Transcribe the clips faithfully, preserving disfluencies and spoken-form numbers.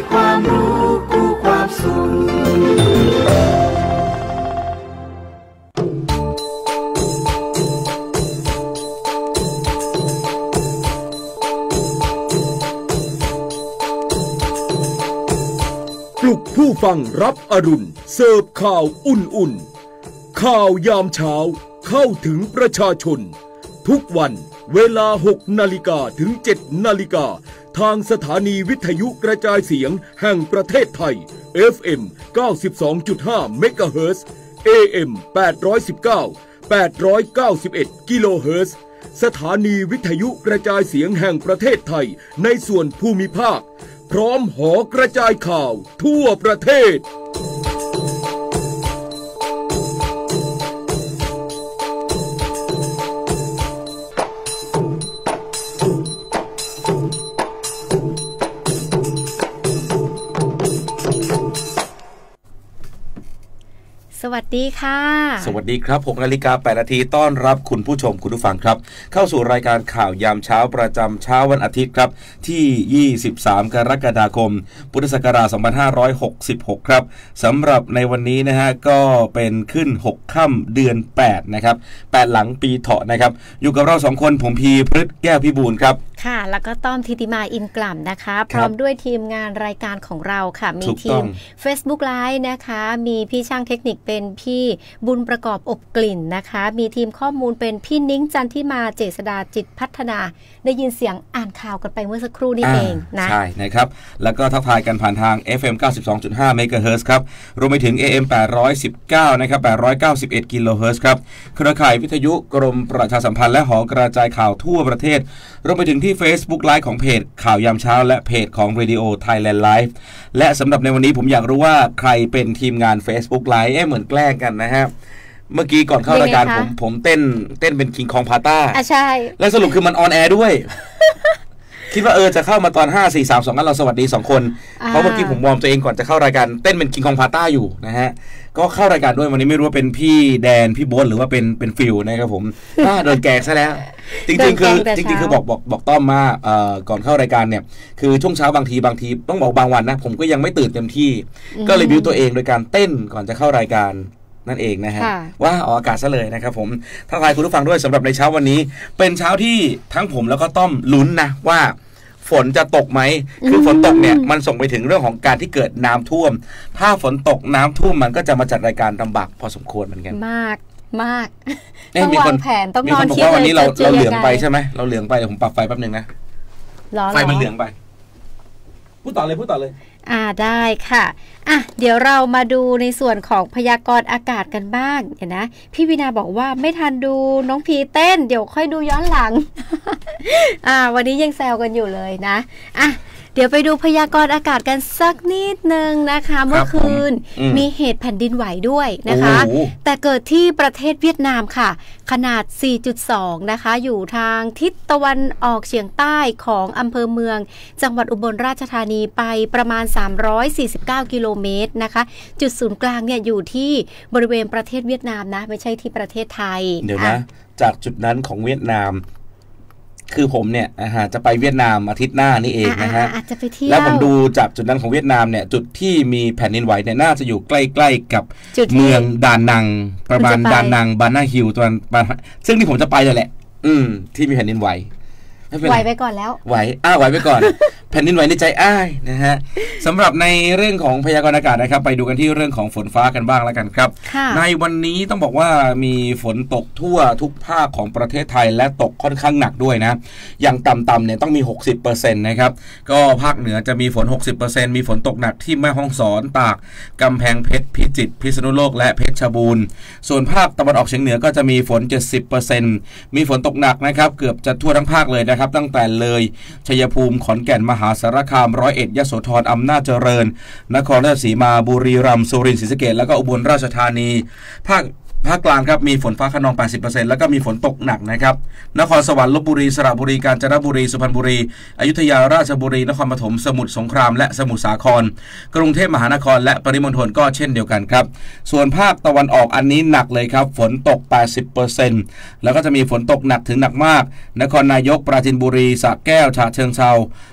ความรู้คู่ความสุขปลุกผู้ฟังรับอรุณเสิร์ฟข่าวอุ่นๆข่าวยามเช้าเข้าถึงประชาชนทุกวันเวลา หกนาฬิกา ถึง เจ็ดนาฬิกา ทางสถานีวิทยุกระจายเสียงแห่งประเทศไทย เอฟ เอ็ม เก้าสิบสองจุดห้า เมกะเฮิรตซ์ เอ เอ็ม แปดร้อยสิบเก้า แปดร้อยเก้าสิบเอ็ด กิโลเฮิรตซ์ สถานีวิทยุกระจายเสียงแห่งประเทศไทยในส่วนภูมิภาคพร้อมหอกระจายข่าวทั่วประเทศสวัสดีค่ะสวัสดีครับ หกนาฬิกาแปดนาทีต้อนรับคุณผู้ชมคุณผู้ฟังครับเข้าสู่รายการข่าวยามเช้าประจำเช้าวันอาทิตย์ครับที่ยี่สิบสามกรกฎาคมพุทธศักราชสองพันห้าร้อยหกสิบหกครับสำหรับในวันนี้นะฮะก็เป็นขึ้นหกค่ำเดือนแปดนะครับแปดหลังปีเถาะนะครับอยู่กับเราสองคนผมพีพฤทธิ์แก้วพิบูลครับค่ะแล้วก็ต้อมธิติมาอินกล่ำนะคะพร้อมด้วยทีมงานรายการของเราค่ะมีทีม Facebook Live นะคะมีพี่ช่างเทคนิคเป็นพี่บุญประกอบอบกลิ่นนะคะมีทีมข้อมูลเป็นพี่นิ้งจันทิมาเจษฎาจิตพัฒนาได้ยินเสียงอ่านข่าวกันไปเมื่อสักครู่นี้เองนะใช่นะครับแล้วก็ทักทายกันผ่านทาง เอฟ เอ็ม เก้าสิบสองจุดห้า เมกะเฮิรตซ์ครับรวมไปถึง เอ เอ็ม แปดร้อยสิบเก้านะครับแปดร้อยเก้าสิบเอ็ดกิโลเฮิรตซ์ครับเครือข่ายวิทยุกรมประชาสัมพันธ์และหอกระจายข่าวทั่วประเทศรวมไปถึงที่ Facebook Live ของเพจข่าวยามเช้าและเพจของ Radio Thailand Live และสำหรับในวันนี้ผมอยากรู้ว่าใครเป็นทีมงาน Facebook Live เอ๊ะเหมือนแกล้งกันนะฮะเมื่อกี้ก่อนเข้ารายการผมผมเต้นเต้นเป็นคิงคองพาต้าอ่ะใช่แล้วสรุปคือมันออนแอร์ด้วย คิดว่าเออจะเข้ามาตอนห้า สี่ สาม สองงั้นเราสวัสดีสองคนเพราะเมื่อกี้ผมวอร์มตัวเองก่อนจะเข้ารายการเต้นเป็นคิงคองพาต้าอยู่นะฮะก็เข้ารายการด้วยวันนี้ไม่รู้ว่าเป็นพี่แดนพี่โบ๊ทหรือว่าเป็นเป็นฟิลนะครับผมโดนแกงซะแล้วจริงๆคือจริงๆคือบอกบอกบอกต้อมมาเอ่อก่อนเข้ารายการเนี่ยคือช่วงเช้าบางทีบางทีต้องบอกบางวันนะผมก็ยังไม่ตื่นเต็มที่ก็เลยบิวตัวเองโดยการเต้นก่อนจะเข้ารายการนั่นเองนะฮะว่าออกอากาศซะเลยนะครับผมทักทายคุณผู้ฟังด้วยสำหรับในเช้าวันนี้เป็นเช้าที่ทั้งผมแล้วก็ต้อมลุ้นนะว่าฝนจะตกไหมคือฝนตกเนี่ยมันส่งไปถึงเรื่องของการที่เกิดน้ำท่วมถ้าฝนตกน้ำท่วมมันก็จะมาจัดรายการลำบากพอสมควรเหมือนกันมากมากต้องวางแผนต้องนอนคิดเลยวันนี้เราเราเหลืองไปใช่ไหมเราเหลืองไปเดี๋ยวผมปรับไฟแป๊บนึงนะไฟมันเหลืองไปพูดต่อเลยพูดต่อเลยอ่าได้ค่ะอ่ะเดี๋ยวเรามาดูในส่วนของพยากรณ์อากาศกันบ้างเห็นนะพี่วินาบอกว่าไม่ทันดูน้องพีเต้นเดี๋ยวค่อยดูย้อนหลัง อ่าวันนี้ยังแซวกันอยู่เลยนะอ่ะเดี๋ยวไปดูพยากรณ์อากาศกันสักนิดนึงนะคะเมื่อคืนมีเหตุแผ่นดินไหวด้วยนะคะแต่เกิดที่ประเทศเวียดนามค่ะขนาด สี่จุดสอง นะคะอยู่ทางทิศตะวันออกเฉียงใต้ของอำเภอเมืองจังหวัดอุบลราชธานีไปประมาณสามร้อยสี่สิบเก้ากิโลเมตรนะคะจุดศูนย์กลางเนี่ยอยู่ที่บริเวณประเทศเวียดนามนะไม่ใช่ที่ประเทศไทยเดี๋ยวนะจากจุดนั้นของเวียดนามคือผมเนี่ยจะไปเวียดนามอาทิตย์หน้านี่เองนะฮะแล้วผมดูจากจุดนั้นของเวียดนามเนี่ยจุดที่มีแผ่นดินไหวเนี่ยน่าจะอยู่ใกล้ๆกับเมืองดานังประมาณดานังบานาฮิลตอนซึ่งที่ผมจะไปเลยแหละอืมที่มีแผ่นดินไหวไหวไปก่อนแล้วไหวอ้าวไหวไปก่อน แผ่นดินไหวในใจอ้ายนะฮะสำหรับในเรื่องของพยากรณ์อากาศนะครับไปดูกันที่เรื่องของฝนฟ้ากันบ้างแล้วกันครับในวันนี้ต้องบอกว่ามีฝนตกทั่วทุกภาคของประเทศไทยและตกค่อนข้างหนักด้วยนะอย่างต่ำๆเนี่ยต้องมี หกสิบเปอร์เซ็นต์ นะครับก็ภาคเหนือจะมีฝน หกสิบเปอร์เซ็นต์ มีฝนตกหนักที่แม่ฮ่องสอนตากกำแพงเพชรพิจิตรพิษณุโลกและเพชรบูรณ์ส่วนภาคตะวันออกเฉียงเหนือก็จะมีฝน เจ็ดสิบเปอร์เซ็นต์ มีฝนตกหนักนะครับเกือบจะทั่วทั้งภาคเลยนะครับตั้งแต่เลยชัยภูมิขอนแก่นมหาสารคามร้อยเอ็ดยโสธรอำนาจเจริญนครราชสีมาบุรีรัมย์สุรินทร์ศรีสะเกษแล้วก็อุบลราชธานีภาค ภาคกลางครับมีฝนฟ้าคะนอง แปดสิบเปอร์เซ็นต์ แล้วก็มีฝนตกหนักนะครับนครสวรรค์ลพบุรีสระบุรีกาญจนบุรีสุพรรณบุรีอยุธยาราชบุรีนครปฐมสมุทรสงครามและสมุทรสาครกรุงเทพมหานครและปริมณฑลก็เช่นเดียวกันครับส่วนภาคตะวันออกอันนี้หนักเลยครับฝนตก แปดสิบเปอร์เซ็นต์ แล้วก็จะมีฝนตกหนักถึงหนักมากนครนายกปราจีนบุรีสระแก้วฉะเชิงเทรา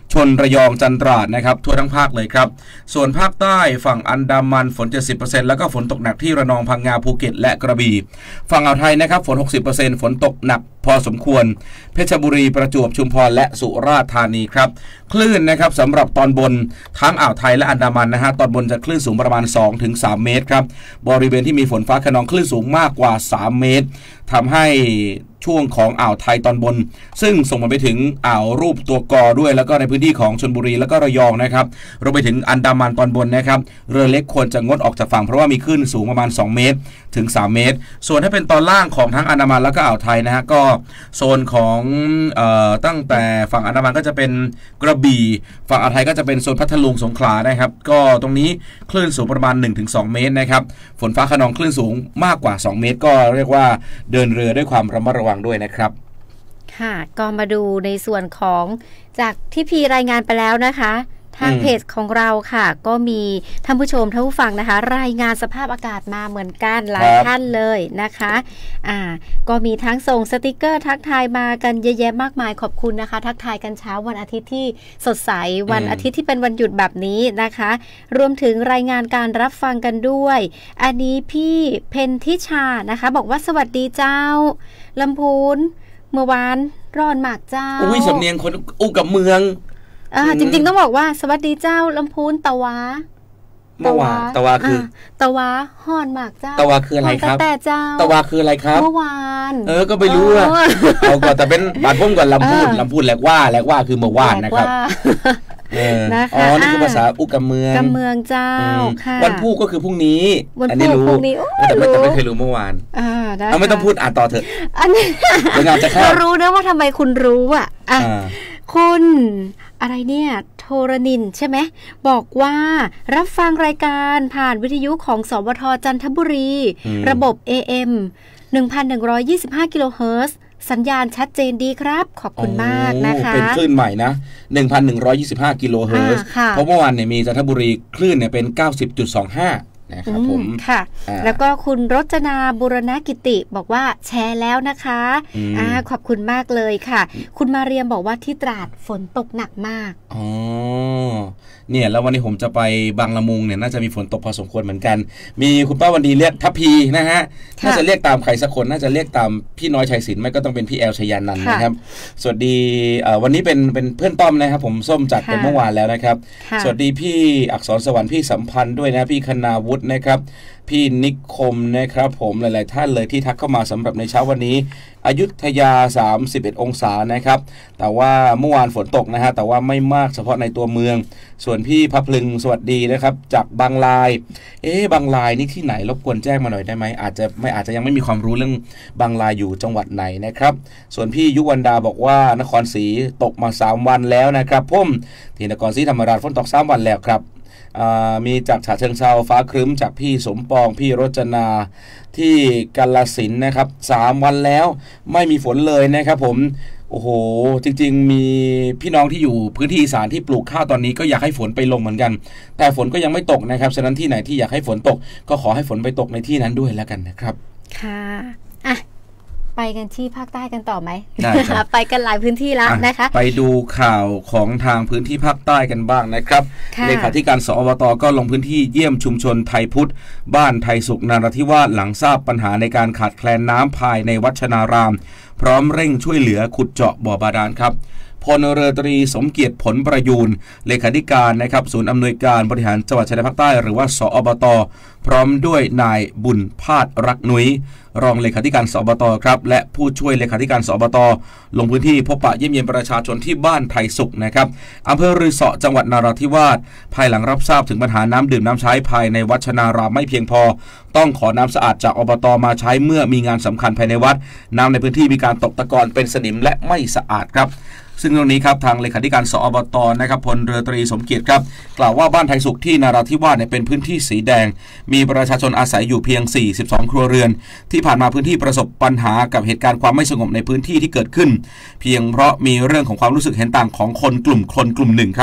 ชนระยองจันทราดนะครับทั่วทั้งภาคเลยครับส่วนภาคใต้ฝั่งอันดามันฝน เจ็ดสิบเปอร์เซ็นต์ แล้วก็ฝนตกหนักที่ระนองพังงาภูเก็ตและกระบี่ฝั่งอ่าวไทยนะครับฝน หกสิบเปอร์เซ็นต์ ฝนตกหนักพอสมควรเพชรบุรีประจวบชุมพรและสุราษฎร์ธานีครับคลื่นนะครับสำหรับตอนบนทั้งอ่าวไทยและอันดามันนะฮะตอนบนจะคลื่นสูงประมาณ สองถึงสาม เมตรครับบริเวณที่มีฝนฟ้าคะนองคลื่นสูงมากกว่าสามเมตรทำให้ช่วงของอ่าวไทยตอนบนซึ่งส่งมาไปถึงอ่าวรูปตัวกอด้วยแล้วก็ในพื้นที่ของชลบุรีแล้วก็ระยองนะครับรวมไปถึงอันดามันตอนบนนะครับเรือเล็กควรจะงดออกจากฝั่งเพราะว่ามีคลื่นสูงประมาณสองเมตรถึงสามเมตรส่วนถ้าเป็นตอนล่างของทั้งอันดามันแล้วก็อ่าวไทยนะฮะก็โซนของเอ่อตั้งแต่ฝั่งอันดามันก็จะเป็นกระบี่ฝั่งอ่าวไทยก็จะเป็นโซนพัทลุงสงขลานะครับก็ตรงนี้คลื่นสูงประมาณ หนึ่งถึงสอง เมตรนะครับฝนฟ้าคะนองคลื่นสูงมากกว่าสองเมตรก็เรียกว่าเดินเรือด้วยความระมัดระวังด้วยนะครับค่ะก็มาดูในส่วนของจากที่พีรายงานไปแล้วนะคะทางเพจของเราค่ะก็มีท่านผู้ชมท่านผู้ฟังนะคะรายงานสภาพอากาศมาเหมือนกันหลายท่านเลยนะคะอ่าก็มีทั้งส่งสติกเกอร์ทักทายมากันเยอะแยะมากมายขอบคุณนะคะทักทายกันเช้าวันอาทิตย์ที่สดใสวันอาทิตย์ที่เป็นวันหยุดแบบนี้นะคะรวมถึงรายงานการรับฟังกันด้วยอันนี้พี่เพนทิชานะคะบอกว่าสวัสดีเจ้าลำพูนเมื่อวานร้อนมากเจ้าอุ้ยสำเนียงคนอู้กับเมืองอ่าจริงๆต้องบอกว่าสวัสดีเจ้าลำพูนตะวาตะวาตะวาคือตะวาห่อนมากเจ้าตะวาคืออะไรครับแต่เจ้าตะวาคืออะไรครับเมื่อวานเออก็ไม่รู้อะเอาก่อนแต่เป็นบาดพุ่มก่อนลำพูนลำพูนแหลกว่าแหลกว่าคือเมื่อวานนะครับอ๋อนี่คือภาษาอุกกำเมืองกำเมืองเจ้าค่ะวันพูก็คือพรุ่งนี้อันนี้รู้แต่ไม่แต่ไม่เคยรู้เมื่อวานอ่าได้เอาไม่ต้องพูดอ่านต่อเถอะอันนี้เรารู้นะว่าทำไมคุณรู้อ่ะอ่ะคุณอะไรเนี่ยโทรนินใช่ไหมบอกว่ารับฟังรายการผ่านวิทยุของสวทจันทบุรีระบบ เอ เอ็ม หนึ่งพันหนึ่งร้อยยี่สิบห้า กิโลเฮิรตซ์สัญญาณชัดเจนดีครับขอบคุณมากนะคะเป็นคลื่นใหม่นะ หนึ่งพันหนึ่งร้อยยี่สิบห้า กิโลเฮิรตซ์เพราะเมื่อวานเนี่ยมีจันทบุรีคลื่นเนี่ยเป็น เก้าสิบจุดสองห้านะครับผมค่ะแล้วก็คุณรจนาบุรณกิติบอกว่าแชร์แล้วนะคะอ่าขอบคุณมากเลยค่ะคุณมาเรียมบอกว่าที่ตราดฝนตกหนักมากอ๋อเนี่ยแล้ววันนี้ผมจะไปบางละมุงเนี่ยน่าจะมีฝนตกพอสมควรเหมือนกันมีคุณป้าวันดีเรียกทัพพีนะฮะน่าจะเรียกตามใครสักคนน่าจะเรียกตามพี่น้อยชัยศิลป์ไม่ก็ต้องเป็นพี่แอลชยานันท์นะครับสวัสดีวันนี้เป็นเป็นเพื่อนต้อมนะครับผมส้มจัดเป็นเมื่อวานแล้วนะครับสวัสดีพี่อักษรสวรรค์พี่สัมพันธ์ด้วยนะพี่คณาวุฒินะครับพี่นิคมนะครับผมหลายๆท่านเลยที่ทักเข้ามาสำหรับในเช้าวันนี้อยุธยาสามสิบเอ็ดองศานะครับแต่ว่าเมื่อวานฝนตกนะฮะแต่ว่าไม่มากเฉพาะในตัวเมืองส่วนพี่พัพลึงสวัสดีนะครับจากบางลายเอ๊ะบางลายนี่ที่ไหนรบกวนแจ้งมาหน่อยได้ไหมอาจจะไม่อาจจะยังไม่มีความรู้เรื่องบางลายอยู่จังหวัดไหนนะครับส่วนพี่ยุวันดาบอกว่านครศรีตกมาสามวันแล้วนะครับพุ่มที่นครศรีธรรมราชฝนตกสามวันแล้วครับมีจากฉะเชิงเทราฟ้าครึ้มจากพี่สมปองพี่รจนาที่กาฬสินธุ์นะครับสามวันแล้วไม่มีฝนเลยนะครับผมโอ้โหจริงๆมีพี่น้องที่อยู่พื้นที่อีสานที่ปลูกข้าวตอนนี้ก็อยากให้ฝนไปลงเหมือนกันแต่ฝนก็ยังไม่ตกนะครับฉะนั้นที่ไหนที่อยากให้ฝนตกก็ขอให้ฝนไปตกในที่นั้นด้วยแล้วกันนะครับค่ะอ่ะไปกันที่ภาคใต้กันต่อไหมได้ครับไปกันหลายพื้นที่แล้วนะคะไปดูข่าวของทางพื้นที่ภาคใต้กันบ้างนะครับเลขาธิการสอบต.ก็ลงพื้นที่เยี่ยมชุมชนไทยพุทธบ้านไทยสุขนราธิวาสหลังทราบปัญหาในการขาดแคลนน้ำภายในวัดชนารามพร้อมเร่งช่วยเหลือขุดเจาะบ่อบาดาลครับพลเรือตรีสมเกียรติผลประยูนเลขาธิการนะครับศูนย์อำนวยการบริหารจังหวัดชายแดนภาคใต้หรือว่าสอบต.พร้อมด้วยนายบุญพาดรักนุ้ยรองเลขาธิการสอบต.ครับและผู้ช่วยเลขาธิการสอบต.ลงพื้นที่พบปะเยี่ยมเยียนประชาชนที่บ้านไทยสุขนะครับอำเภอรือเสาะจังหวัดนราธิวาสภายหลังรับทราบถึงปัญหาน้ำดื่มน้ำใช้ภายในวัดชนารามไม่เพียงพอต้องขอน้ำสะอาดจากอบต.มาใช้เมื่อมีงานสำคัญภายในวัดน้ำในพื้นที่มีการตกตะกอนเป็นสนิมและไม่สะอาดครับซึ่งตรงนี้ครับทางเลขาธิการสอบต.นะครับพลเรือตรีสมเกียรติครับกล่าวว่าบ้านไทยสุขที่นราธิวาสเนี่ยเป็นพื้นที่สีแดงมีประชาชนอาศัยอยู่เพียงสี่สิบสองครัวเรือนที่ผ่านมาพื้นที่ประสบปัญหากับเหตุการณ์ความไม่สงบในพื้นที่ที่เกิดขึ้นเพียงเพราะมีเรื่องของความรู้สึกเห็นต่างของคนกลุ่มคนกลุ่มหนึ่งครับ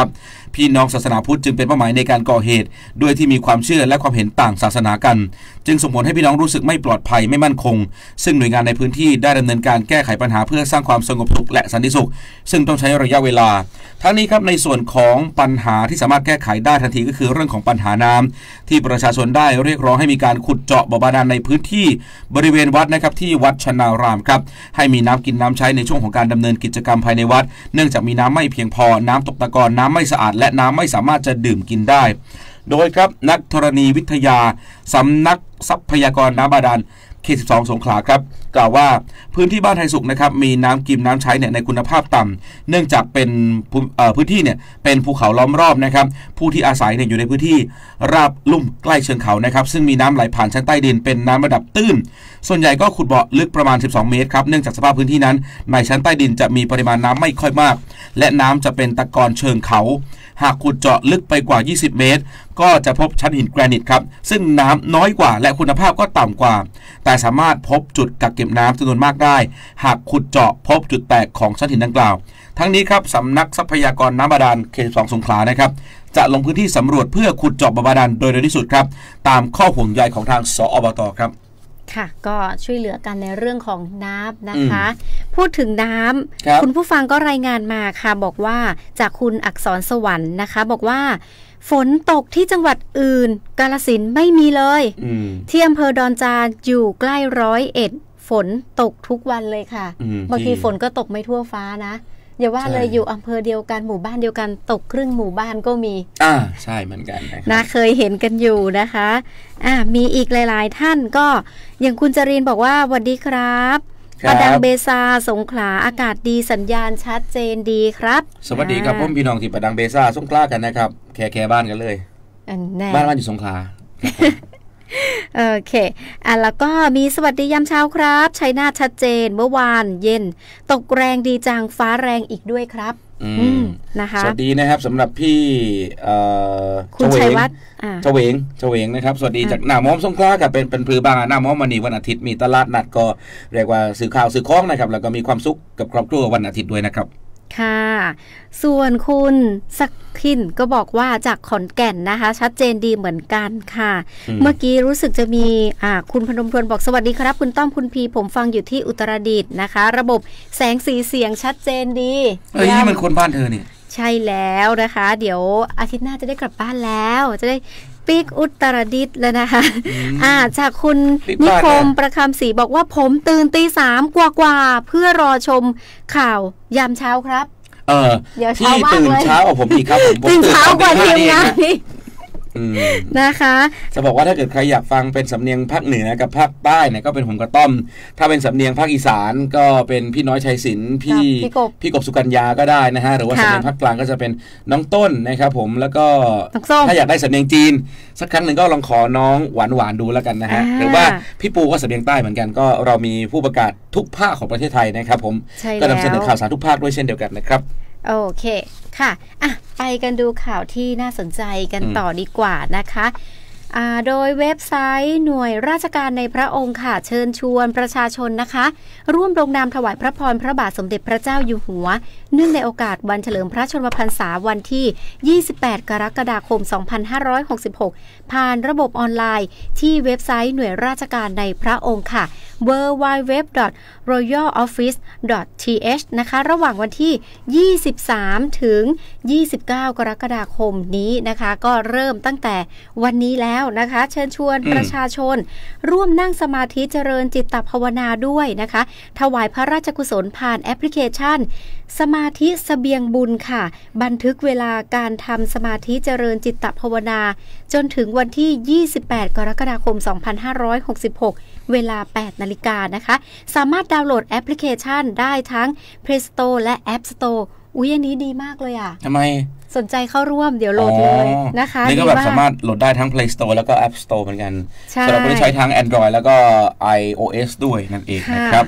พี่น้องศาสนาพุทธจึงเป็นเป้าหมายในการก่อเหตุด้วยที่มีความเชื่อและความเห็นต่างศาสนากันจึงส่งผลให้พี่น้องรู้สึกไม่ปลอดภัยไม่มั่นคงซึ่งหน่วยงานในพื้นที่ได้ดำเนินการแก้ไขปัญหาเพื่อสร้างความสงบสุขและสันติสุขซึ่งต้องใช้ระยะเวลาทั้งนี้ครับในส่วนของปัญหาที่สามารถแก้ไขได้ทันทีก็คือเรื่องของปัญหาน้ำที่ประชาชนได้เรียกร้องให้มีการขุดเจาะบ่อบาดาลในพื้นที่บริเวณวัดนะครับที่วัดชนารามครับให้มีน้ำกินน้ำใช้ในช่วงของการดำเนินกิจกรรมภายในวัดเนื่องจากมีน้ำไม่เพียงพอน้ำตกตะกอนน้ำไม่สะอาดและน้ำไม่สามารถจะดื่มกินได้โดยครับนักธรณีวิทยาสำนักทรัพยากรน้ำบาดาลเขตสิบสองสงขลาครับกล่าวว่าพื้นที่บ้านไทยสุขนะครับมีน้ำกินน้ำใช้เนี่ยในคุณภาพต่ำเนื่องจากเป็นพื้นที่เนี่ยเป็นภูเขาล้อมรอบนะครับผู้ที่อาศัยเนี่ยอยู่ในพื้นที่ราบลุ่มใกล้เชิงเขานะครับซึ่งมีน้ำไหลผ่านชั้นใต้ดินเป็นน้ำระดับตื้นส่วนใหญ่ก็ขุดเบาะลึกประมาณสิบสองเมตรครับเนื่องจากสภาพพื้นที่นั้นในชั้นใต้ดินจะมีปริมาณน้ำไม่ค่อยมากและน้ำจะเป็นตะกอนเชิงเขาหากขุดเจาะลึกไปกว่ายี่สิบเมตรก็จะพบชั้นหินแกรนิตครับซึ่งน้ำน้อยกว่าและคุณภาพก็ต่ำกว่าแต่สามารถพบจุดกักเก็บน้ำจำนวนมากได้หากขุดเจาะพบจุดแตกของชั้นหินดังกล่าวทั้งนี้ครับสำนักทรัพยากรน้ำบาดาลเขตสิบสองสงขลานะครับจะลงพื้นที่สำรวจเพื่อขุดเจาะบ่อบาดาลโดยเร็วที่สุดครับตามข้อห่วงใยของทางสอบต.ครับค่ะก็ช่วยเหลือกันในเรื่องของน้ำนะคะพูดถึงน้ำ ค, คุณผู้ฟังก็รายงานมาค่ะบอกว่าจากคุณอักษรสวรรค์นะคะบอกว่าฝนตกที่จังหวัดอื่นกาฬสินธุ์ไม่มีเลยที่อำเภอดอนจานอยู่ใกล้ร้อยเอ็ดฝนตกทุกวันเลยค่ะบางทีฝนก็ตกไม่ทั่วฟ้านะอย่าว่าเลยอยู่อำเภอเดียวกันหมู่บ้านเดียวกันตกครึ่งหมู่บ้านก็มีอ่าใช่เหมือนกันนะเคยเห็นกันอยู่นะคะอ่ามีอีกหลายๆท่านก็อย่างคุณจรินบอกว่าสวัสดีครับปะดังเบซาสงขลาอากาศดีสัญญาณชัดเจนดีครับสวัสดีครับพ่อพี่น้องที่ปะดังเบซาสงขลากันนะครับแค่แค่บ้านกันเลยบ้านบ้านอยู่สงขลาโอเคอ่ะแล้วก็มีสวัสดียามเช้าครับชัยนาทชัดเจนเมื่อวานเย็นตกแรงดีจังฟ้าแรงอีกด้วยครับอืมนะคะสวัสดีนะครับสำหรับพี่คุณชัยวัฒน์เฉวงเฉวงนะครับสวัสดีจากหน้าม้อมสงขลากับเป็นเป็นพลือบางหน้าม้อมวันนี้วันอาทิตย์มีตลาดนัดก็เรียกว่าสื่อข่าวสื่อคล้องนะครับแล้วก็มีความสุขกับครอบครัววันอาทิตย์ด้วยนะครับค่ะส่วนคุณสักขินก็บอกว่าจากขอนแก่นนะคะชัดเจนดีเหมือนกันค่ะเมื่อกี้รู้สึกจะมีอ่าคุณพนมทวนบอกสวัสดีครับคุณต้อมคุณพีผมฟังอยู่ที่อุตรดิตถ์นะคะระบบแสงสีเสียงชัดเจนดีเอ้ยนี่มันคนบ้านเธอเนี่ยใช่แล้วนะคะเดี๋ยวอาทิตย์หน้าจะได้กลับบ้านแล้วจะได้ปีกอุตรดิตถ์แล้วนะคะอ่าจากคุณนิคมประคำศรีบอกว่าผมตื่นตีสามกว่าๆเพื่อรอชมข่าวยามเช้าครับเออที่ตื่นเช้ากว่าผมอีกครับผมตื่นเช้ากว่าทีมงานนี่นะคะจะบอกว่าถ้าเกิดใครอยากฟังเป็นสำเนียงภาคเหนือกับภาคใต้เนี่ยก็เป็นผมกระต้อมถ้าเป็นสำเนียงภาคอีสานก็เป็นพี่น้อยชัยศิลป์พี่พี่กบสุกัญญาก็ได้นะฮะหรือว่าสำเนียงภาคกลางก็จะเป็นน้องต้นนะครับผมแล้วก็ถ้าอยากได้สำเนียงจีนสักครั้งหนึ่งก็ลองขอน้องหวานหวานดูแล้วกันนะฮะหรือว่าพี่ปูก็สำเนียงใต้เหมือนกันก็เรามีผู้ประกาศทุกภาคของประเทศไทยนะครับผมก็นำเสนอข่าวสารทุกภาคด้วยเช่นเดียวกันนะครับโอเคค่ะอ่ะไปกันดูข่าวที่น่าสนใจกันต่อดีกว่านะคะอ่าโดยเว็บไซต์หน่วยราชการในพระองค์ค่ะเชิญชวนประชาชนนะคะร่วมลงนามถวายพระพรพระบาทสมเด็จพระเจ้าอยู่หัวเนื่องในโอกาสวันเฉลิมพระชนมพรรษาวันที่ยี่สิบแปดกรกฎาคมสองพันห้าร้อยหกสิบหกผ่านระบบออนไลน์ที่เว็บไซต์หน่วยราชการในพระองค์ค่ะ ดับเบิลยู ดับเบิลยู ดับเบิลยู ดอท รอยัล ออฟฟิศ ดอท ที เอช นะคะระหว่างวันที่ยี่สิบสามถึงยี่สิบเก้ากรกฎาคมนี้นะคะก็เริ่มตั้งแต่วันนี้แล้วนะคะเชิญชวนประชาชนร่วมนั่งสมาธิเจริญจิตตภาวนาด้วยนะคะถวายพระราชกุศลผ่านแอปพลิเคชันสมาธิเสบียงบุญค่ะบันทึกเวลาการทำสมาธิเจริญจิตตภาวนาจนถึงวันที่ยี่สิบแปดกรกฎาคมสองพันห้าร้อยหกสิบหกเวลาแปดนาฬิกานะคะสามารถดาวน์โหลดแอปพลิเคชันได้ทั้ง Play Store และ App Store อุ๊ยอันนี้ดีมากเลยอ่ะทำไมสนใจเข้าร่วมเดี๋ยวโหลดเลยนะคะนี่ก็แบบสามารถโหลดได้ทั้ง Play Store แล้วก็ App Store เหมือนกันสำหรับคนที่ใช้ทั้ง Android แล้วก็ iOS ด้วยนั่นเองนะครับ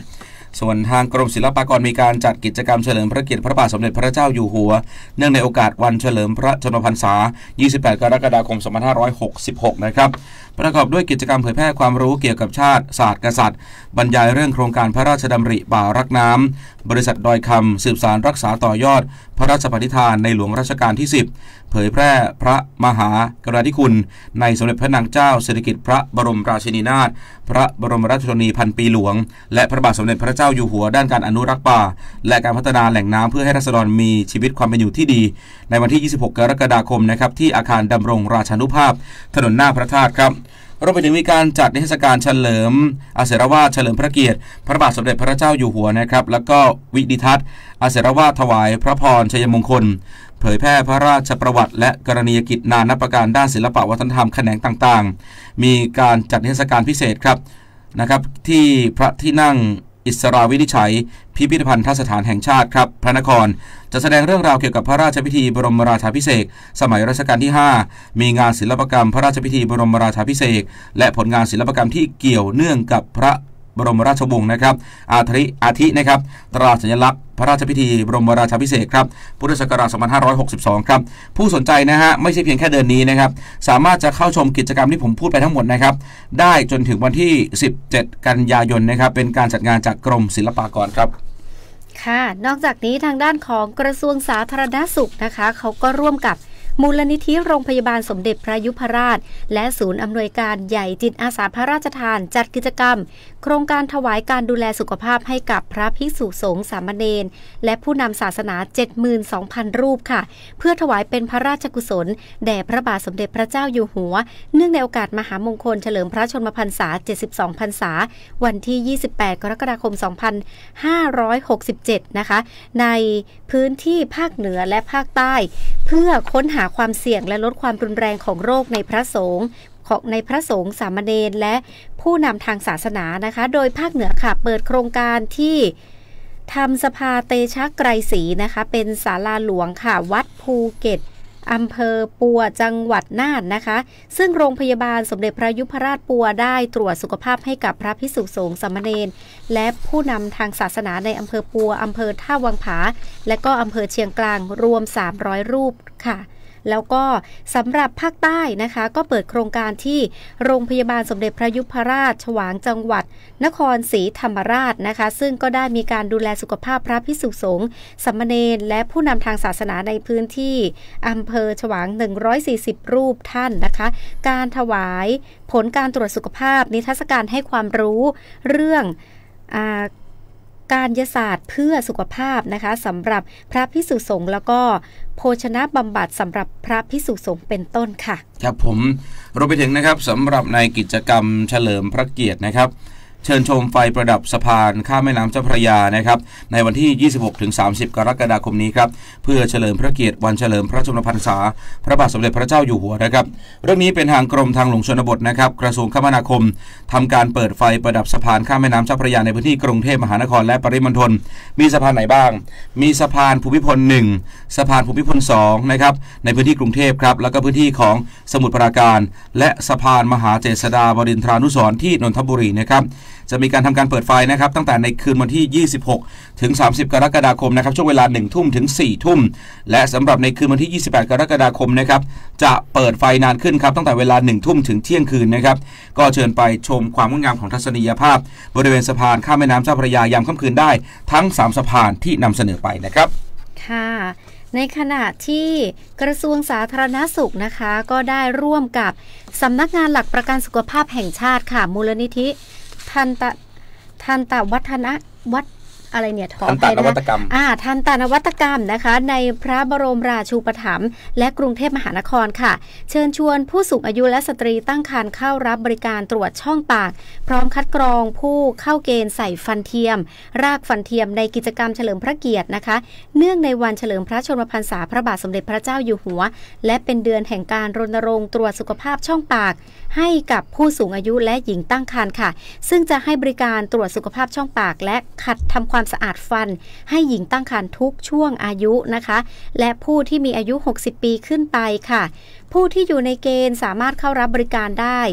ส่วนทางกรมศิลปากรมีการจัดกิจกรรมเฉลิมพระเกียรติพระบาทสมเด็จพระเจ้าอยู่หัวเนื่องในโอกาสวันเฉลิมพระชนมพรรษายี่สิบแปดกรกฎาคมสองพันห้าร้อยหกสิบหกนะครับประกอบด้วยกิจกรรมเผยแพร่ความรู้เกี่ยวกับชาติศาสตร์กษัตริย์บรรยายเรื่องโครงการพระราชดำริป่ารักน้ำบริษัทดอยคำสืบสานรักษาต่อยอดพระราชปณิธานในหลวงรัชกาลที่สิบเผยแพร่พระมหากรุณาธิคุณในสมเด็จพระนางเจ้าสิริกิติ์พระบรมราชินีนาถพระบรมราชชนนีพันปีหลวงและพระบาทสมเด็จพระเจ้าอยู่หัวด้านการอนุรักษ์ป่าและการพัฒนาแหล่งน้ำเพื่อให้ราษฎรมีชีวิตความเป็นอยู่ที่ดีในวันที่ยี่สิบหกกรกฎาคมนะครับที่อาคารดำรงราชานุภาพถนนหน้าพระธาตุครับรวมไปถึงมีการจัดนิทรรศการเฉลิมอาเสรวาทเฉลิมพระเกียรติพระบาทสมเด็จพระเจ้าอยู่หัวนะครับแล้วก็วิดิทัศน์อาเสรวาทถวายพระพรชัยมงคลเผยแพร่พระราชประวัติและกรณียกิจนานาประการด้านศิลปวัฒนธรรมแขนงต่างๆมีการจัดนิทรรศการพิเศษครับนะครับที่พระที่นั่งอิสราวินิจฉัยพิพิธภัณฑสถานแห่งชาติครับพระนครจะแสดงเรื่องราวเกี่ยวกับพระราชพิธีบรมราชาภิเษกสมัยรัชกาลที่ห้ามีงานศิลปกรรมพระราชพิธีบรมราชาภิเษกและผลงานศิลปกรรมที่เกี่ยวเนื่องกับพระบรมราชวงศ์นะครับอาทิอาทินะครับตราสัญลักษณ์พระราชพิธีบรมราชาภิเษกครับพุทธศักราชสองพันห้าร้อยหกสิบสองครับผู้สนใจนะฮะไม่ใช่เพียงแค่เดือนนี้นะครับสามารถจะเข้าชมกิจกรรมที่ผมพูดไปทั้งหมดนะครับได้จนถึงวันที่สิบเจ็ดกันยายนนะครับเป็นการจัดงานจากกรมศิลปากรครับค่ะนอกจากนี้ทางด้านของกระทรวงสาธารณสุขนะคะเขาก็ร่วมกับมูลนิธิโรงพยาบาลสมเด็จพระยุพราชและศูนย์อำนวยการใหญ่จิตอาสาพระราชทานจัดกิจกรรมโครงการถวายการดูแลสุขภาพให้กับพระภิกษุสงฆ์สามเณรและผู้นำศาสนา เจ็ดหมื่นสองพัน รูปค่ะเพื่อถวายเป็นพระราชกุศลแด่พระบาทสมเด็จพระเจ้าอยู่หัวเนื่องในโอกาสมหามงคลเฉลิมพระชนมพรรษาเจ็ดสิบสองพรรษาวันที่ยี่สิบแปดกรกฎาคมสองพันห้าร้อยหกสิบเจ็ดนะคะในพื้นที่ภาคเหนือและภาคใต้เพื่อค้นหาความเสี่ยงและลดความรุนแรงของโรคในพระสงฆ์ของในพระสงฆ์สามเณรและผู้นำทางศาสนานะคะโดยภาคเหนือค่ะเปิดโครงการที่ทำสภาเตชะไกรศรีนะคะเป็นศาลาหลวงค่ะวัดภูเก็ตอำเภอปัวจังหวัดน่านนะคะซึ่งโรงพยาบาลสมเด็จพระยุพราชปัวได้ตรวจสุขภาพให้กับพระภิกษุสงฆ์สามเณรและผู้นำทางศาสนาในอำเภอปัวอำเภอท่าวังผาและก็อำเภอเชียงกลางรวมสามร้อยรูปค่ะแล้วก็สำหรับภาคใต้นะคะก็เปิดโครงการที่โรงพยาบาลสมเด็จพระยุพราชฉวางจังหวัดนครศรีธรรมราชนะคะซึ่งก็ได้มีการดูแลสุขภาพพระภิกษุสงฆ์สามเณรและผู้นำทางศาสนาในพื้นที่อำเภอฉวางหนึ่งร้อยสี่สิบรูปท่านนะคะการถวายผลการตรวจสุขภาพนิทรรศการให้ความรู้เรื่องอ่าการยศาสตร์เพื่อสุขภาพนะคะสำหรับพระภิกษุสงฆ์แล้วก็โภชนะบำบัดสำหรับพระภิกษุสงฆ์เป็นต้นค่ะครับผมรวมไปถึงนะครับสำหรับในกิจกรรมเฉลิมพระเกียรตินะครับเชิญชมไฟประดับสะพานข้ามแม่น้ำเจ้าพระยานะครับในวันที่ ยี่สิบหกถึงสามสิบ กรกฎาคมนี้ครับเพื่อเฉลิมพระเกียรติวันเฉลิมพระชนมพรรษาพระบาทสมเด็จพระเจ้าอยู่หัวนะครับเรื่องนี้เป็นทางกรมทางหลวงชนบทนะครับกระทรวงคมนาคมทำการเปิดไฟประดับสะพานข้ามแม่น้ำเจ้าพระยาในพื้นที่กรุงเทพมหานครและปริมณฑลมีสะพานไหนบ้างมีสะพานภูมิพลหนึ่งสะพานภูมิพลสองนะครับในพื้นที่กรุงเทพครับแล้วก็พื้นที่ของสมุทรปราการและสะพานมหาเจษฎาบดินทรานุสรณ์ที่นนทบุรีนะครับจะมีการทำการเปิดไฟนะครับตั้งแต่ในคืนวันที่ยี่สิบหกถึงสามสิบกรกฎาคมนะครับช่วงเวลาหนึ่งทุ่มถึงสี่ทุ่มและสำหรับในคืนวันที่ยี่สิบแปดกรกฎาคมนะครับจะเปิดไฟนานขึ้นครับตั้งแต่เวลาหนึ่งทุ่มถึงเที่ยงคืนนะครับก็เชิญไปชมความงดงามของทัศนียภาพบริเวณสะพานข้ามแม่น้ำเจ้าพระยายามค่ำคืนได้ทั้งสามสะพานที่นำเสนอไปนะครับค่ะในขณะที่กระทรวงสาธารณสุขนะคะก็ได้ร่วมกับสำนักงานหลักประกันสุขภาพแห่งชาติค่ะมูลนิธิทันตะทันตวัฒนะวัดอะไรเนี่ยทันตนวัตกรรมอ่าทันตนวัตกรรมนะคะในพระบรมราชูปถัมภ์และกรุงเทพมหานครค่ะเชิญชวนผู้สูงอายุและสตรีตั้งครรภ์เข้ารับบริการตรวจช่องปากพร้อมคัดกรองผู้เข้าเกณฑ์ใส่ฟันเทียมรากฟันเทียมในกิจกรรมเฉลิมพระเกียรตินะคะเนื่องในวันเฉลิมพระชนมพรรษาพระบาทสมเด็จพระเจ้าอยู่หัวและเป็นเดือนแห่งการรณรงค์ตรวจสุขภาพช่องปากให้กับผู้สูงอายุและหญิงตั้งครรภ์ค่ะซึ่งจะให้บริการตรวจสุขภาพช่องปากและขัดทำความสะอาดฟันให้หญิงตั้งครรภ์ทุกช่วงอายุนะคะและผู้ที่มีอายุหกสิบปีขึ้นไปค่ะผู้ที่อยู่ในเกณฑ์สามารถเข้ารับบริการได้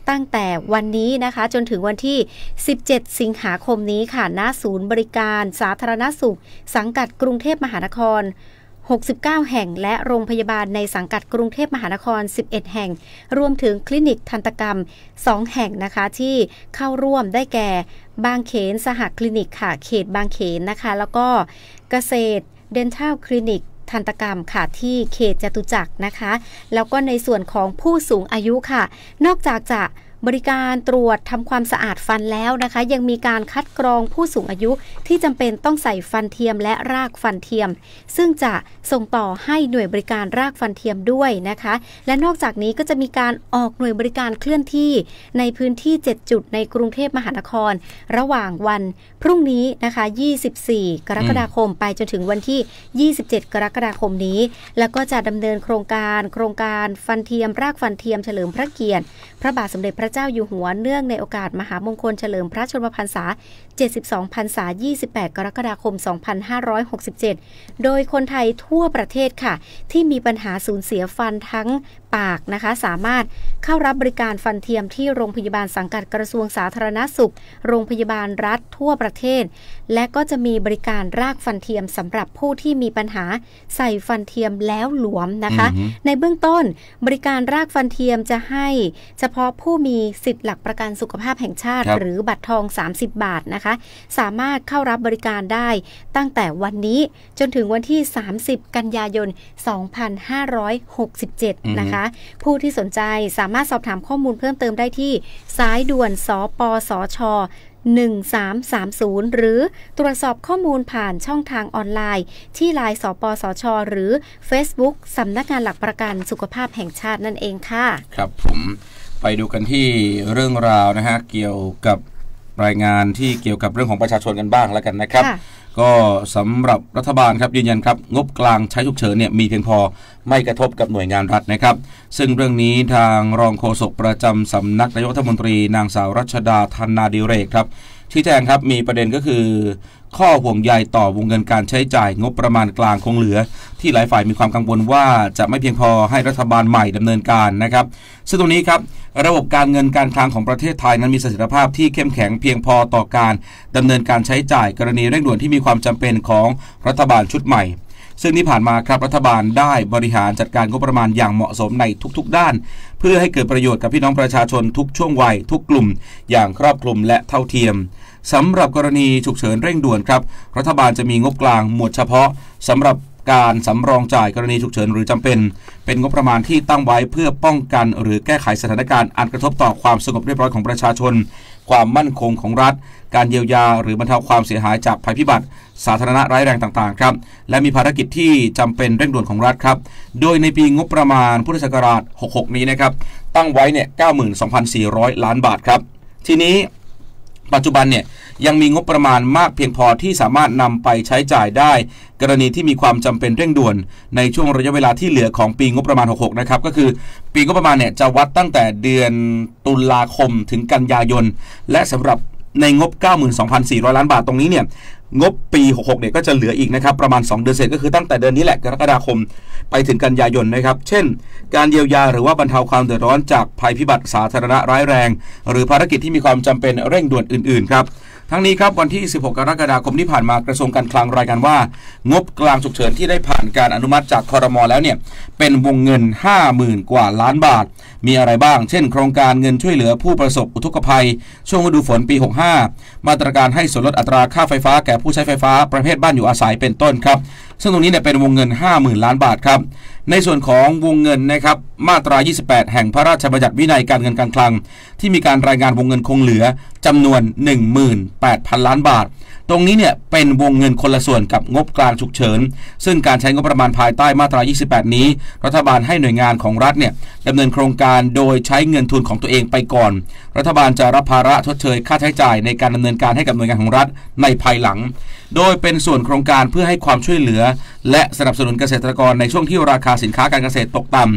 ตั้งแต่วันนี้นะคะจนถึงวันที่สิบเจ็ดสิงหาคมนี้ค่ะณศูนย์บริการสาธารณสุขสังกัดกรุงเทพมหานครหกสิบเก้าแห่งและโรงพยาบาลในสังกัดกรุงเทพมหานครสิบเอ็ดแห่งรวมถึงคลินิกทันตกรรมสองแห่งนะคะที่เข้าร่วมได้แก่บางเขนสหคลินิกค่ะเขตบางเขนนะคะแล้วก็เกษตรเดนทัลคลินิกทันตกรรมค่ะที่เขตจตุจักรนะคะแล้วก็ในส่วนของผู้สูงอายุค่ะนอกจากจะบริการตรวจทำความสะอาดฟันแล้วนะคะยังมีการคัดกรองผู้สูงอายุที่จำเป็นต้องใส่ฟันเทียมและรากฟันเทียมซึ่งจะส่งต่อให้หน่วยบริการรากฟันเทียมด้วยนะคะและนอกจากนี้ก็จะมีการออกหน่วยบริการเคลื่อนที่ในพื้นที่เจ็ดจุดในกรุงเทพมหานครระหว่างวันพรุ่งนี้นะคะยี่สิบสี่กรกฎาคมไปจนถึงวันที่ยี่สิบเจ็ดกรกฎาคมนี้แล้วก็จะดำเนินโครงการโครงการฟันเทียมรากฟันเทียมเฉลิมพระเกียรติพระบาทสมเด็จพระเจ้าอยู่หัวเนื่องในโอกาสมหามงคลเฉลิมพระชนมพรรษาเจ็ดสิบสองพรรษายี่สิบแปดกรกฎาคมสองพันห้าร้อยหกสิบเจ็ดโดยคนไทยทั่วประเทศค่ะที่มีปัญหาสูญเสียฟันทั้งปากนะคะสามารถเข้ารับบริการฟันเทียมที่โรงพยาบาลสังกัดกระทรวงสาธารณสุขโรงพยาบาลรัฐทั่วประเทศและก็จะมีบริการรากฟันเทียมสำหรับผู้ที่มีปัญหาใส่ฟันเทียมแล้วหลวมนะคะในเบื้องต้นบริการรากฟันเทียมจะให้เฉพาะผู้มีสิทธิ์หลักประกันสุขภาพแห่งชาติหรือบัตรทองสามสิบบาทนะคะสามารถเข้ารับบริการได้ตั้งแต่วันนี้จนถึงวันที่สามสิบกันยายนสองพันห้าร้อยหกสิบเจ็ดนะคะผู้ที่สนใจสามารถสอบถามข้อมูลเพิ่มเติมได้ที่สายด่วนสปสชหนึ่งสามสามศูนย์หรือตรวจสอบข้อมูลผ่านช่องทางออนไลน์ที่ไลน์สปสชหรือ Facebook สำนักงานหลักประกันสุขภาพแห่งชาตินั่นเองค่ะครับผมไปดูกันที่เรื่องราวนะฮะเกี่ยวกับรายงานที่เกี่ยวกับเรื่องของประชาชนกันบ้างแล้วกันนะครับก็สำหรับรัฐบาลครับยืนยันครับงบกลางใช้ฉุกเฉินเนี่ยมีเพียงพอไม่กระทบกับหน่วยงานรัฐนะครับซึ่งเรื่องนี้ทางรองโฆษกประจำสำนักนายกรัฐมนตรีนางสาวรัชดาธนาดิเรกครับชี้แจงครับมีประเด็นก็คือข้อห่วงใยต่อวงเงินการใช้จ่ายงบประมาณกลางคงเหลือที่หลายฝ่ายมีความกังวลว่าจะไม่เพียงพอให้รัฐบาลใหม่ดำเนินการนะครับซึ่งตรงนี้ครับระบบการเงินการคลังของประเทศไทยนั้นมีเสถียรภาพที่เข้มแข็งเพียงพอต่อการดำเนินการใช้จ่ายกรณีเร่งด่วนที่มีความจำเป็นของรัฐบาลชุดใหม่ซึ่งที่ผ่านมาครับรัฐบาลได้บริหารจัดการงบประมาณอย่างเหมาะสมในทุกๆด้านเพื่อให้เกิดประโยชน์กับพี่น้องประชาชนทุกช่วงวัยทุกกลุ่มอย่างครอบคลุมและเท่าเทียมสำหรับกรณีฉุกเฉินเร่งด่วนครับรัฐบาลจะมีงบกลางหมวดเฉพาะสำหรับการสำรองจ่ายกรณีฉุกเฉินหรือจำเป็นเป็นงบประมาณที่ตั้งไว้เพื่อป้องกันหรือแก้ไขสถานการณ์อันกระทบต่อความสงบเรียบร้อยของประชาชนความมั่นคงของรัฐการเยียวยาหรือบรรเทาความเสียหายจากภัยพิบัติสาธารณะร้ายแรงต่างๆครับและมีภารกิจที่จำเป็นเร่งด่วนของรัฐครับโดยในปีงบประมาณพุทธศักราชหกสิบหกนี้นะครับตั้งไว้เนี่ย เก้าหมื่นสองพันสี่ร้อย ล้านบาทครับทีนี้ปัจจุบันเนี่ยยังมีงบประมาณมากเพียงพอที่สามารถนำไปใช้จ่ายได้กรณีที่มีความจำเป็นเร่งด่วนในช่วงระยะเวลาที่เหลือของปีงบประมาณหกสิบหกนะครับก็คือปีงบประมาณเนี่ยจะวัดตั้งแต่เดือนตุลาคมถึงกันยายนและสำหรับในงบ เก้าหมื่นสองพันสี่ร้อย ล้านบาทตรงนี้เนี่ยงบปีหกสิบหกเนี่ยก็จะเหลืออีกนะครับประมาณสองเดือนเศษก็คือตั้งแต่เดือนนี้แหละกรกฎาคมไปถึงกันยายนนะครับเช่นการเยียวยาหรือว่าบรรเทาความเดือดร้อนจากภัยพิบัติสาธารณะร้ายแรงหรือภารกิจที่มีความจำเป็นเร่งด่วนอื่นๆครับทั้งนี้ครับวันที่สิบหกกรกฎาคมที่ผ่านมากระทรวงการคลังรายงานว่างบกลางฉุกเฉินที่ได้ผ่านการอนุมัติจากครม.แล้วเนี่ยเป็นวงเงิน ห้าหมื่น กว่าล้านบาทมีอะไรบ้างเช่นโครงการเงินช่วยเหลือผู้ประสบอุทกภัยช่วงฤดูฝนปีหกสิบห้ามาตรการให้ส่วนลดอัตราค่าไฟฟ้าแก่ผู้ใช้ไฟฟ้าประเภทบ้านอยู่อาศัยเป็นต้นครับซึ่งตรงนี้เนี่ยเป็นวงเงิน ห้าหมื่น ล้านบาทครับในส่วนของวงเงินนะครับมาตรายี่สิบแปดแห่งพระราชบัญญัติวินัยการเงินการคลังที่มีการรายงานวงเงินคงเหลือจำนวน หนึ่งหมื่นแปดพัน ล้านบาทตรงนี้เนี่ยเป็นวงเงินคนละส่วนกับงบกลางฉุกเฉินซึ่งการใช้งบประมาณภายใต้มาตรายี่สิบแปดนี้รัฐบาลให้หน่วยงานของรัฐเนี่ยดำเนินโครงการโดยใช้เงินทุนของตัวเองไปก่อนรัฐบาลจะรับภาระชดเชยค่าใช้จ่ายในการดำเนินการให้กับหน่วยงานของรัฐในภายหลังโดยเป็นส่วนโครงการเพื่อให้ความช่วยเหลือและสนับสนุนเกษตรกรในช่วงที่ราคาสินค้าการเกษตรตกต่ำ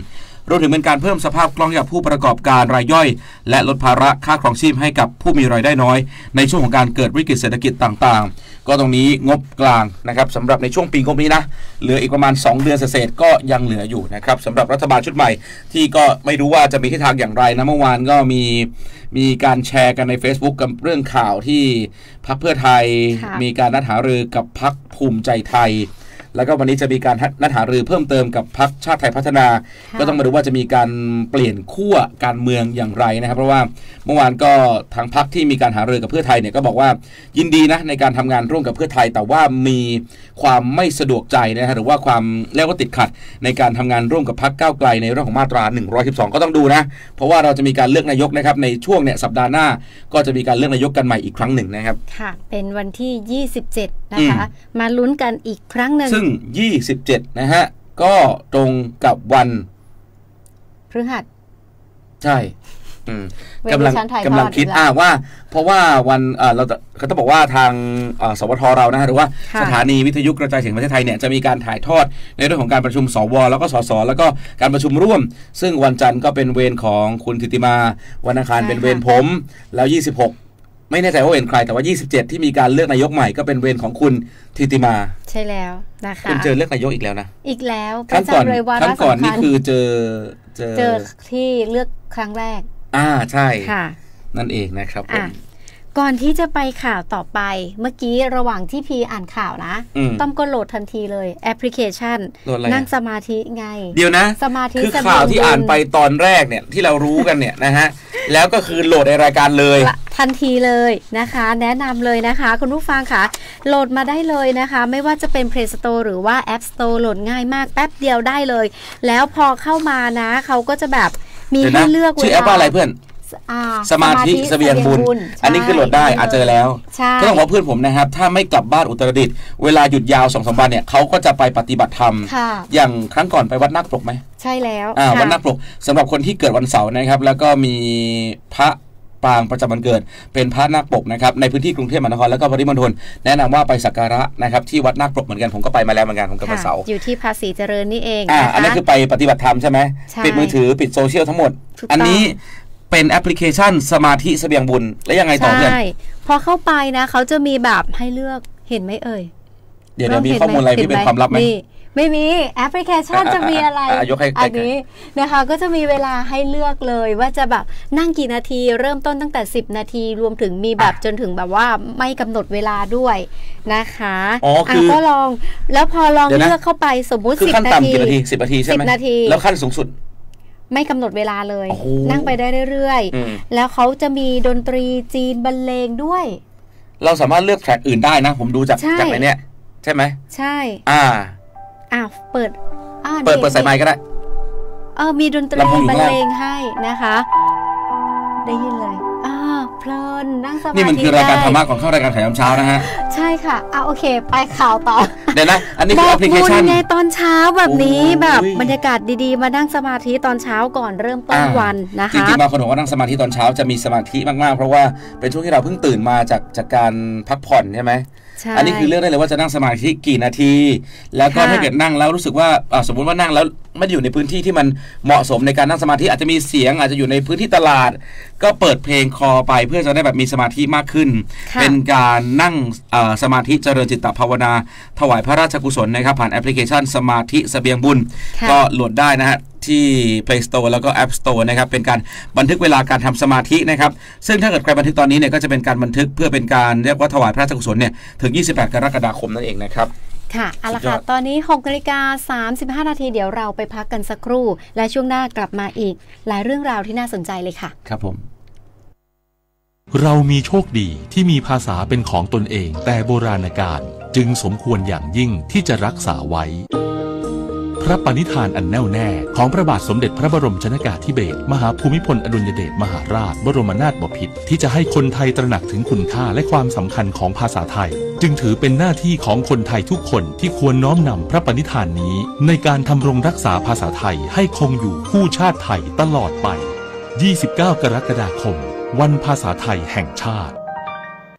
รวมถึงเป็นการเพิ่มสภาพคล่องให้กับผู้ประกอบการรายย่อยและลดภาระค่าครองชีพให้กับผู้มีรายได้น้อยในช่วงของการเกิดวิกฤตเศรษฐกิจต่างๆก็ตรงนี้งบกลางนะครับสำหรับในช่วงปีงบนี้นะเหลืออีกประมาณสองเดือนเศษๆก็ยังเหลืออยู่นะครับสำหรับรัฐบาลชุดใหม่ที่ก็ไม่รู้ว่าจะมีทิศทางอย่างไรนะเมื่อวานก็มีมีการแชร์กันใน Facebook กับเรื่องข่าวที่พรรคเพื่อไทยมีการนัดหารือกับพรรคภูมิใจไทยแล้วก็วันนี้จะมีการนัดหารือเพิ่มเติมกับพรรคชาติไทยพัฒนาก็ต้องมาดูว่าจะมีการเปลี่ยนขั้วการเมืองอย่างไรนะครับเพราะว่าเมื่อวานก็ทางพรรคที่มีการหารือกับเพื่อไทยเนี่ยก็บอกว่ายินดีนะในการทำงานร่วมกับเพื่อไทยแต่ว่ามีความไม่สะดวกใจนะฮะหรือว่าความเรียกว่าติดขัดในการทำงานร่วมกับพรรคก้าวไกลในเรื่องของมาตราหนึ่งร้อยสิบสองก็ต้องดูนะเพราะว่าเราจะมีการเลือกนายกนะครับในช่วงเนี่ยสัปดาห์หน้าก็จะมีการเลือกนายกกันใหม่อีกครั้งหนึ่งนะครับค่ะเป็นวันที่ยี่สิบเจ็ดนะคะมาลุ้นกันอีกครั้งหนึ่งซึ่งยี่สิบเจ็ดนะฮะก็ตรงกับวันพฤหัสใช่กำลังกำลังคิดอ่าว่าเพราะว่าวันเราเขาต้องบอกว่าทางสวทเรานะหรือว่าสถานีวิทยุกระจายเสียงประเทศไทยเนี่ยจะมีการถ่ายทอดในเรื่องของการประชุมสวแล้วก็สสแล้วก็การประชุมร่วมซึ่งวันจันทร์ก็เป็นเวรของคุณธิติมาวันอังคารเป็นเวรผมแล้วยี่สิบหกไม่แน่ใจว่าเวรใครแต่ว่ายี่สิบเจ็ดที่มีการเลือกนายกใหม่ก็เป็นเวรของคุณธิติมาใช่แล้วนะคะคุณเจอเลือกนายกอีกแล้วนะอีกแล้วครั้งก่อนครั้งก่อนนี่คือเจอเจอเจอที่เลือกครั้งแรกอ่าใช่ค่ะนั่นเองนะครับผมก่อนที่จะไปข่าวต่อไปเมื่อกี้ระหว่างที่พีอ่านข่าวนะต้อมก็โหลดทันทีเลยแอปพลิเคชันนั่งสมาธิไงเดี๋ยวนะสมาธิคือข่าวที่อ่านไปตอนแรกเนี่ยที่เรารู้กันเนี่ยนะฮะแล้วก็คือโหลดในรายการเลยทันทีเลยนะคะแนะนำเลยนะคะคุณผู้ฟังค่ะโหลดมาได้เลยนะคะไม่ว่าจะเป็น Play Store หรือว่า App Store โหลดง่ายมากแป๊บเดียวได้เลยแล้วพอเข้ามานะเขาก็จะแบบมีให้เลือกชื่อแอปว่าอะไรเพื่อนสมาธิเสบียงบุญอันนี้คือโหลดได้อาจเจอแล้วก็ต้องบอกเพื่อนผมนะครับถ้าไม่กลับบ้านอุตรดิตถ์เวลาหยุดยาว สองสาม วันเนี่ยเขาก็จะไปปฏิบัติธรรมอย่างครั้งก่อนไปวัดนาคปรกไหมใช่แล้ววัดนาคปรกสำหรับคนที่เกิดวันเสาร์นะครับแล้วก็มีพระปางประจำวันเกิดเป็นพระนาคปกนะครับในพื้นที่กรุงเทพมหานครแล้วก็ปริมณฑลแนะนำว่าไปสักการะนะครับที่วัดนาคปกเหมือนกันผมก็ไปมาแล้วเหมือนกันผมกับวันเสาร์อยู่ที่ภาษีเจริญนี่เองอ่าอันนี้คือไปปฏิบัติธรรมใช่ไหมปิดมือถือปิดโซเชียลทั้งหมดอันนี้เป็นแอปพลิเคชันสมาธิเสบียงบุญแล้วยังไงต่อเพื่อนใช่พอเข้าไปนะเขาจะมีแบบให้เลือกเห็นไหมเอ่ยเดี๋ยวมีข้อมูลอะไรที่เป็นความลับไหมไม่มีแอปพลิเคชันจะมีอะไรอันนี้นะคะก็จะมีเวลาให้เลือกเลยว่าจะแบบนั่งกี่นาทีเริ่มต้นตั้งแต่สิบนาทีรวมถึงมีแบบจนถึงแบบว่าไม่กำหนดเวลาด้วยนะคะอ๋อคือก็ลองแล้วพอลองเลือกเข้าไปสมมุติสิบนาทีสิบนาทีใช่ไหมแล้วขั้นสูงสุดไม่กำหนดเวลาเลยนั่งไปได้เรื่อยๆแล้วเขาจะมีดนตรีจีนบรรเลงด้วยเราสามารถเลือกแทร็กอื่นได้นะผมดูจากจากในเนี้ยใช่ไหมใช่อ่าอ่าเปิดเปิดเปิดใส่ไมค์ก็ได้เออมีดนตรีบรรเลงให้นะคะได้ยินเลยอ่าเพลินนั่งสมาธินี่มันคือรายการธรรมะของเข้ารายการข่าวยามเช้านะฮะใช่ค่ะอ่ะโอเคไปข่าวต่อเดี๋ยวนะอันนี้คือแอปพลิเคชันไงตอนเช้าแบบนี้แบบบรรยากาศดีๆมานั่งสมาธิตอนเช้าก่อนเริ่มต้นวันนะคะจริงๆบางคนบอกว่านั่งสมาธิตอนเช้าจะมีสมาธิมากๆเพราะว่าเป็นช่วงที่เราเพิ่งตื่นมาจากจากการพักผ่อนใช่ไหมอันนี้คือเลือกได้เลยว่าจะนั่งสมาธิกี่นาทีแล้วก็ถ้าเกิดนั่งแล้วรู้สึกว่าสมมติว่านั่งแล้วไม่ได้อยู่ในพื้นที่ที่มันเหมาะสมในการนั่งสมาธิอาจจะมีเสียงอาจจะอยู่ในพื้นที่ตลาดก็เปิดเพลงคอไปเพื่อจะได้แบบมีสมาธิมากขึ้นเป็นการนั่งสมาธิเจริญจิตตภาวนาถวายพระราชกุศลนะครับผ่านแอปพลิเคชันสมาธิเสบียงบุญก็โหลดได้นะฮะที่ Play Store แล้วก็ App Store นะครับเป็นการบันทึกเวลาการทำสมาธินะครับซึ่งถ้าเกิดใครบันทึกตอนนี้เนี่ยก็จะเป็นการบันทึกเพื่อเป็นการเรียกว่าถวายพระราชกุศลเนี่ยถึงยี่สิบแปดกรกฎาคมนั่นเองนะครับค่ะเอาละค่ะตอนนี้หกนาฬิกาสามสิบห้านาทีเดี๋ยวเราไปพักกันสักครู่และช่วงหน้ากลับมาอีกหลายเรื่องราวที่น่าสนใจเลยค่ะครับผมเรามีโชคดีที่มีภาษาเป็นของตนเองแต่โบราณกาลจึงสมควรอย่างยิ่งที่จะรักษาไว้พระปณิธานอันแน่วแน่ของพระบาทสมเด็จพระบรมชนกาธิเบศรมหาภูมิพลอดุลยเดชมหาราชบรมนาถบพิตรที่จะให้คนไทยตระหนักถึงคุณค่าและความสำคัญของภาษาไทยจึงถือเป็นหน้าที่ของคนไทยทุกคนที่ควรน้อมนำพระปณิธานนี้ในการทำรงรักษาภาษาไทยให้คงอยู่คู่ชาติไทยตลอดไปยี่สิบเก้ากรกฎาคมวันภาษาไทยแห่งชาติ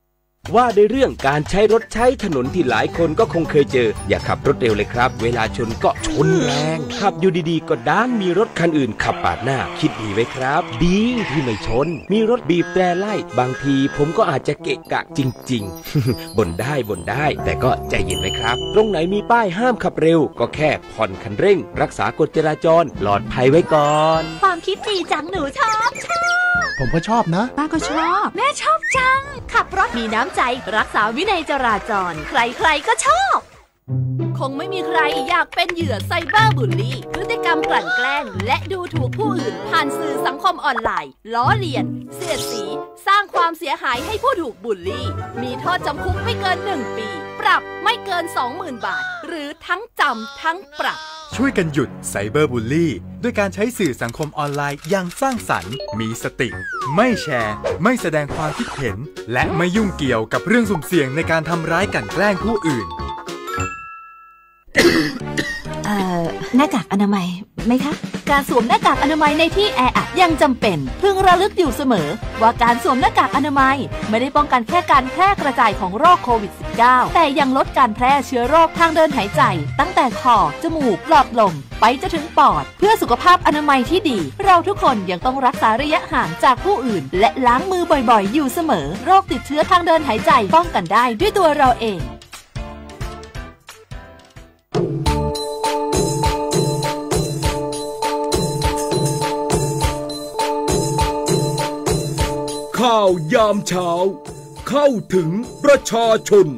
ว่าในเรื่องการใช้รถใช้ถนนที่หลายคนก็คงเคยเจออย่าขับรถเร็วเลยครับเวลาชนก็ชนแรงขับอยู่ดีๆก็ด้านมีรถคันอื่นขับปาดหน้าคิดดีไว้ครับดีที่ไม่ชนมีรถบีบแตรไล่บางทีผมก็อาจจะเกะกะจริงๆ บ่นได้บ่นได้แต่ก็ใจเย็นไว้ครับตรงไหนมีป้ายห้ามขับเร็วก็แค่ผ่อนคันเร่งรักษากฎจราจรปลอดภัยไว้ก่อนความคิดดีจังหนูชอบชอบผมก็ชอบนะป้าก็ชอบแม่ชอบจังขับรถมีน้ำใจรักษาวินัยจราจรใครๆก็ชอบคงไม่มีใครอยากเป็นเหยื่อไซเบอร์บูลลี่พฤติกรรมกลั่นแกล้งและดูถูกผู้อื่นผ่านสื่อสังคมออนไลน์ล้อเลียนเสียดสีสร้างความเสียหายให้ผู้ถูกบูลลี่มีโทษจำคุกไม่เกินหนึ่งปีปรับไม่เกิน สองหมื่น บาทหรือทั้งจำทั้งปรับช่วยกันหยุดไซเบอร์บูลลี่ด้วยการใช้สื่อสังคมออนไลน์อย่างสร้างสรรค์มีสติไม่แชร์ไม่แสดงความคิดเห็นและไม่ยุ่งเกี่ยวกับเรื่องสุ่มเสี่ยงในการทำร้ายกลั่นแกล้งผู้อื่นเอ่อหน้ากากอนามัยไหมคะการสวมหน้ากากอนามัยในที่แออัดยังจำเป็นพึงระลึกอยู่เสมอว่าการสวมหน้ากากอนามัยไม่ได้ป้องกันแค่การแพร่กระจายของโรคโควิด สิบเก้า แต่ยังลดการแพร่เชื้อโรคทางเดินหายใจตั้งแต่คอจมูกหลอดลมไปจนถึงปอดเพื่อสุขภาพอนามัยที่ดีเราทุกคนยังต้องรักษาระยะห่างจากผู้อื่นและล้างมือบ่อยๆอยู่เสมอโรคติดเชื้อทางเดินหายใจป้องกันได้ด้วยตัวเราเองข่าวยามเช้าเข้าถึงประชาชน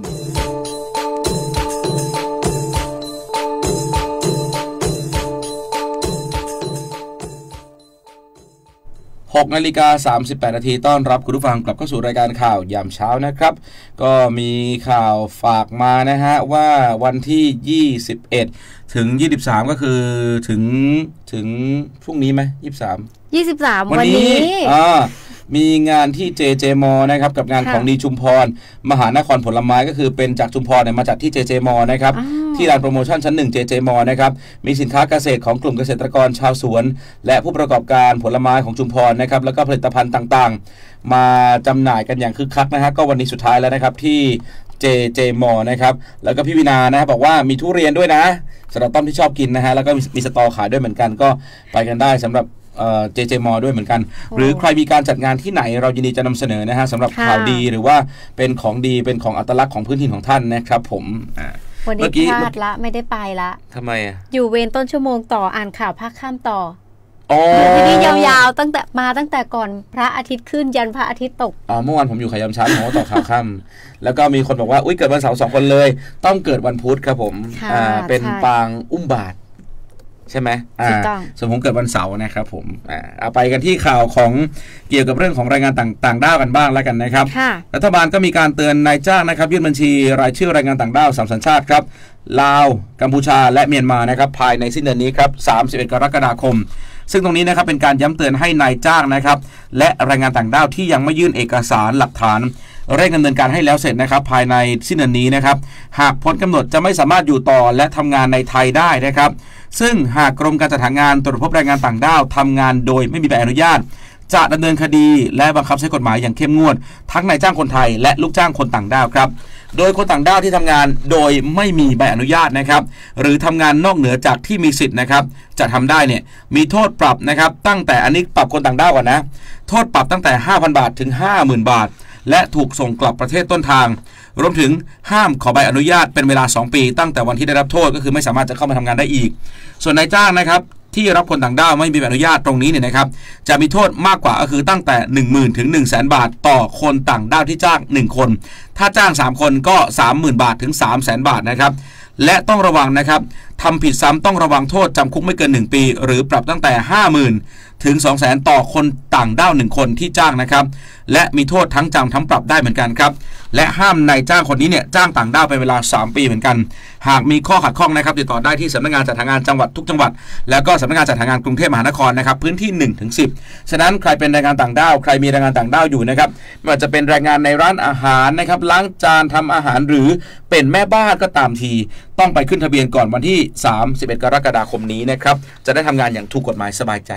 หกนาฬิกาสามสิบแปดนาทีต้อนรับคุณผู้ฟังกลับเข้าสู่รายการข่าวยามเช้านะครับก็มีข่าวฝากมานะฮะว่าวันที่ยี่สิบเอ็ดถึงยี่สิบสามก็คือถึงถึงพรุ่งนี้ไหมยี่สิบสามยี่สิบสามวันนี้อ่ามีงานที่ เจ เจ มอ นะครับกับงานของดีชุมพรมหานครผลไม้ก็คือเป็นจากชุมพรเนี่ยมาจัดที่ เจ เจ มอ นะครับที่ร้านโปรโมชั่นชั้นหนึ่ง เจ เจ มอ นะครับมีสินค้าเกษตรของกลุ่มเกษตรกรชาวสวนและผู้ประกอบการผลไม้ของชุมพรนะครับแล้วก็ผลิตภัณฑ์ต่างๆมาจำหน่ายกันอย่างคึกคักนะฮะก็วันนี้สุดท้ายแล้วนะครับที่ เจ เจ มอ นะครับแล้วก็พี่วินานะครับบอกว่ามีทุเรียนด้วยนะสำหรับต้อมที่ชอบกินนะฮะแล้วก็มีสตอขายด้วยเหมือนกันก็ไปกันได้สำหรับเอ่อ เจ เจ มอ ด้วยเหมือนกันหรือใครมีการจัดงานที่ไหนเรายินดีจะนำเสนอนะฮะสำหรับข่าวดีหรือว่าเป็นของดีเป็นของอัตลักษณ์ของพื้นถิ่นของท่านนะครับผมวันนี้พลาดละไม่ได้ไปละทำไมอ่ะอยู่เวรต้นชั่วโมงต่ออ่านข่าวภาคค่ำต่ออ๋อทีนี้ยาวๆตั้งแต่มาตั้งแต่ก่อนพระอาทิตย์ขึ้นยันพระอาทิตย์ตกอ๋อเมื่อวานผมอยู่ขยามเช้าผมก็ต่อข่าวค่ำแล้วก็มีคนบอกว่าอุ้ยเกิดวันเสาร์สองคนเลยต้องเกิดวันพุธครับผมอ่าเป็นปางอุ้มบาตรใช่ไหมอ่าส่วนผมเกิดวันเสาร์นะครับผมอ่าเอาไปกันที่ข่าวของเกี่ยวกับเรื่องของรายงานต่างต่างด้าวกันบ้างแล้วกันนะครับรัฐบาลก็มีการเตือนนายจ้างนะครับยื่นบัญชีรายชื่อรายงานต่างด้าวสามสัญชาติครับลาวกัมพูชาและเมียนมานะครับภายในสิ้นเดือนนี้ครับสามสิบเอ็ดกรกฎาคมซึ่งตรงนี้นะครับเป็นการย้ำเตือนให้นายจ้างนะครับและแรงงานต่างด้าวที่ยังไม่ยื่นเอกสารหลักฐานเร่งดำเนินการให้แล้วเสร็จนะครับภายในสิ้นเดือนนี้นะครับหากพ้นกำหนดจะไม่สามารถอยู่ต่อและทำงานในไทยได้นะครับซึ่งหากกรมการจัดหางานตรวจพบแรงงานต่างด้าวทำงานโดยไม่มีใบอนุญาตจะดำเนินคดีและบังคับใช้กฎหมายอย่างเข้มงวดทั้งนายจ้างคนไทยและลูกจ้างคนต่างด้าวครับโดยคนต่างด้าวที่ทำงานโดยไม่มีใบอนุญาตนะครับหรือทำงานนอกเหนือจากที่มีสิทธิ์นะครับจะทำได้เนี่ยมีโทษปรับนะครับตั้งแต่อันนี้ปรับคนต่างด้าวก่อนนะโทษปรับตั้งแต่ ห้าพัน บาทถึง ห้าหมื่น บาทและถูกส่งกลับประเทศต้นทางรวมถึงห้ามขอใบอนุญาตเป็นเวลาสองปีตั้งแต่วันที่ได้รับโทษก็คือไม่สามารถจะเข้ามาทำงานได้อีกส่วนนายจ้างนะครับที่รับคนต่างด้าวไม่มีใบอนุญาตตรงนี้เนี่ยนะครับจะมีโทษมากกว่าก็คือตั้งแต่ หนึ่งหมื่น ถึง หนึ่งแสน บาทต่อคนต่างด้าวที่จ้างหนึ่งคนถ้าจ้างสามคนก็ สามหมื่น บาทถึง สามแสน บาทนะครับและต้องระวังนะครับทำผิดซ้ำต้องระวังโทษจำคุกไม่เกินหนึ่งปีหรือปรับตั้งแต่ ห้าหมื่น ถึง สองแสน ต่อคนต่างด้าวหนึ่งคนที่จ้างนะครับและมีโทษทั้งจำทั้งปรับได้เหมือนกันครับและห้ามนายจ้างคนนี้เนี่ยจ้างต่างด้าวเป็นเวลาสามปีเหมือนกันหากมีข้อขัดข้องนะครับติดต่อได้ที่สำนักงานจัดหางานจังหวัดทุกจังหวัดแล้วก็สำนักงานจัดหางานกรุงเทพมหานครนะครับพื้นที่ หนึ่งถึงสิบ ฉะนั้นใครเป็นแรงงานต่างด้าวใครมีแรงงานต่างด้าวอยู่นะครับไม่ว่าจะเป็นแรงงานในร้านอาหารนะครับล้างจานทำอาหารหรือเป็นแม่บ้านก็ตามทีต้องไปขึ้นทะเบียนก่อนวันที่สามสิบเอ็ดกรกฎาคมนี้นะครับจะได้ทำงานอย่างถูกกฎหมายสบายใจจ้ะ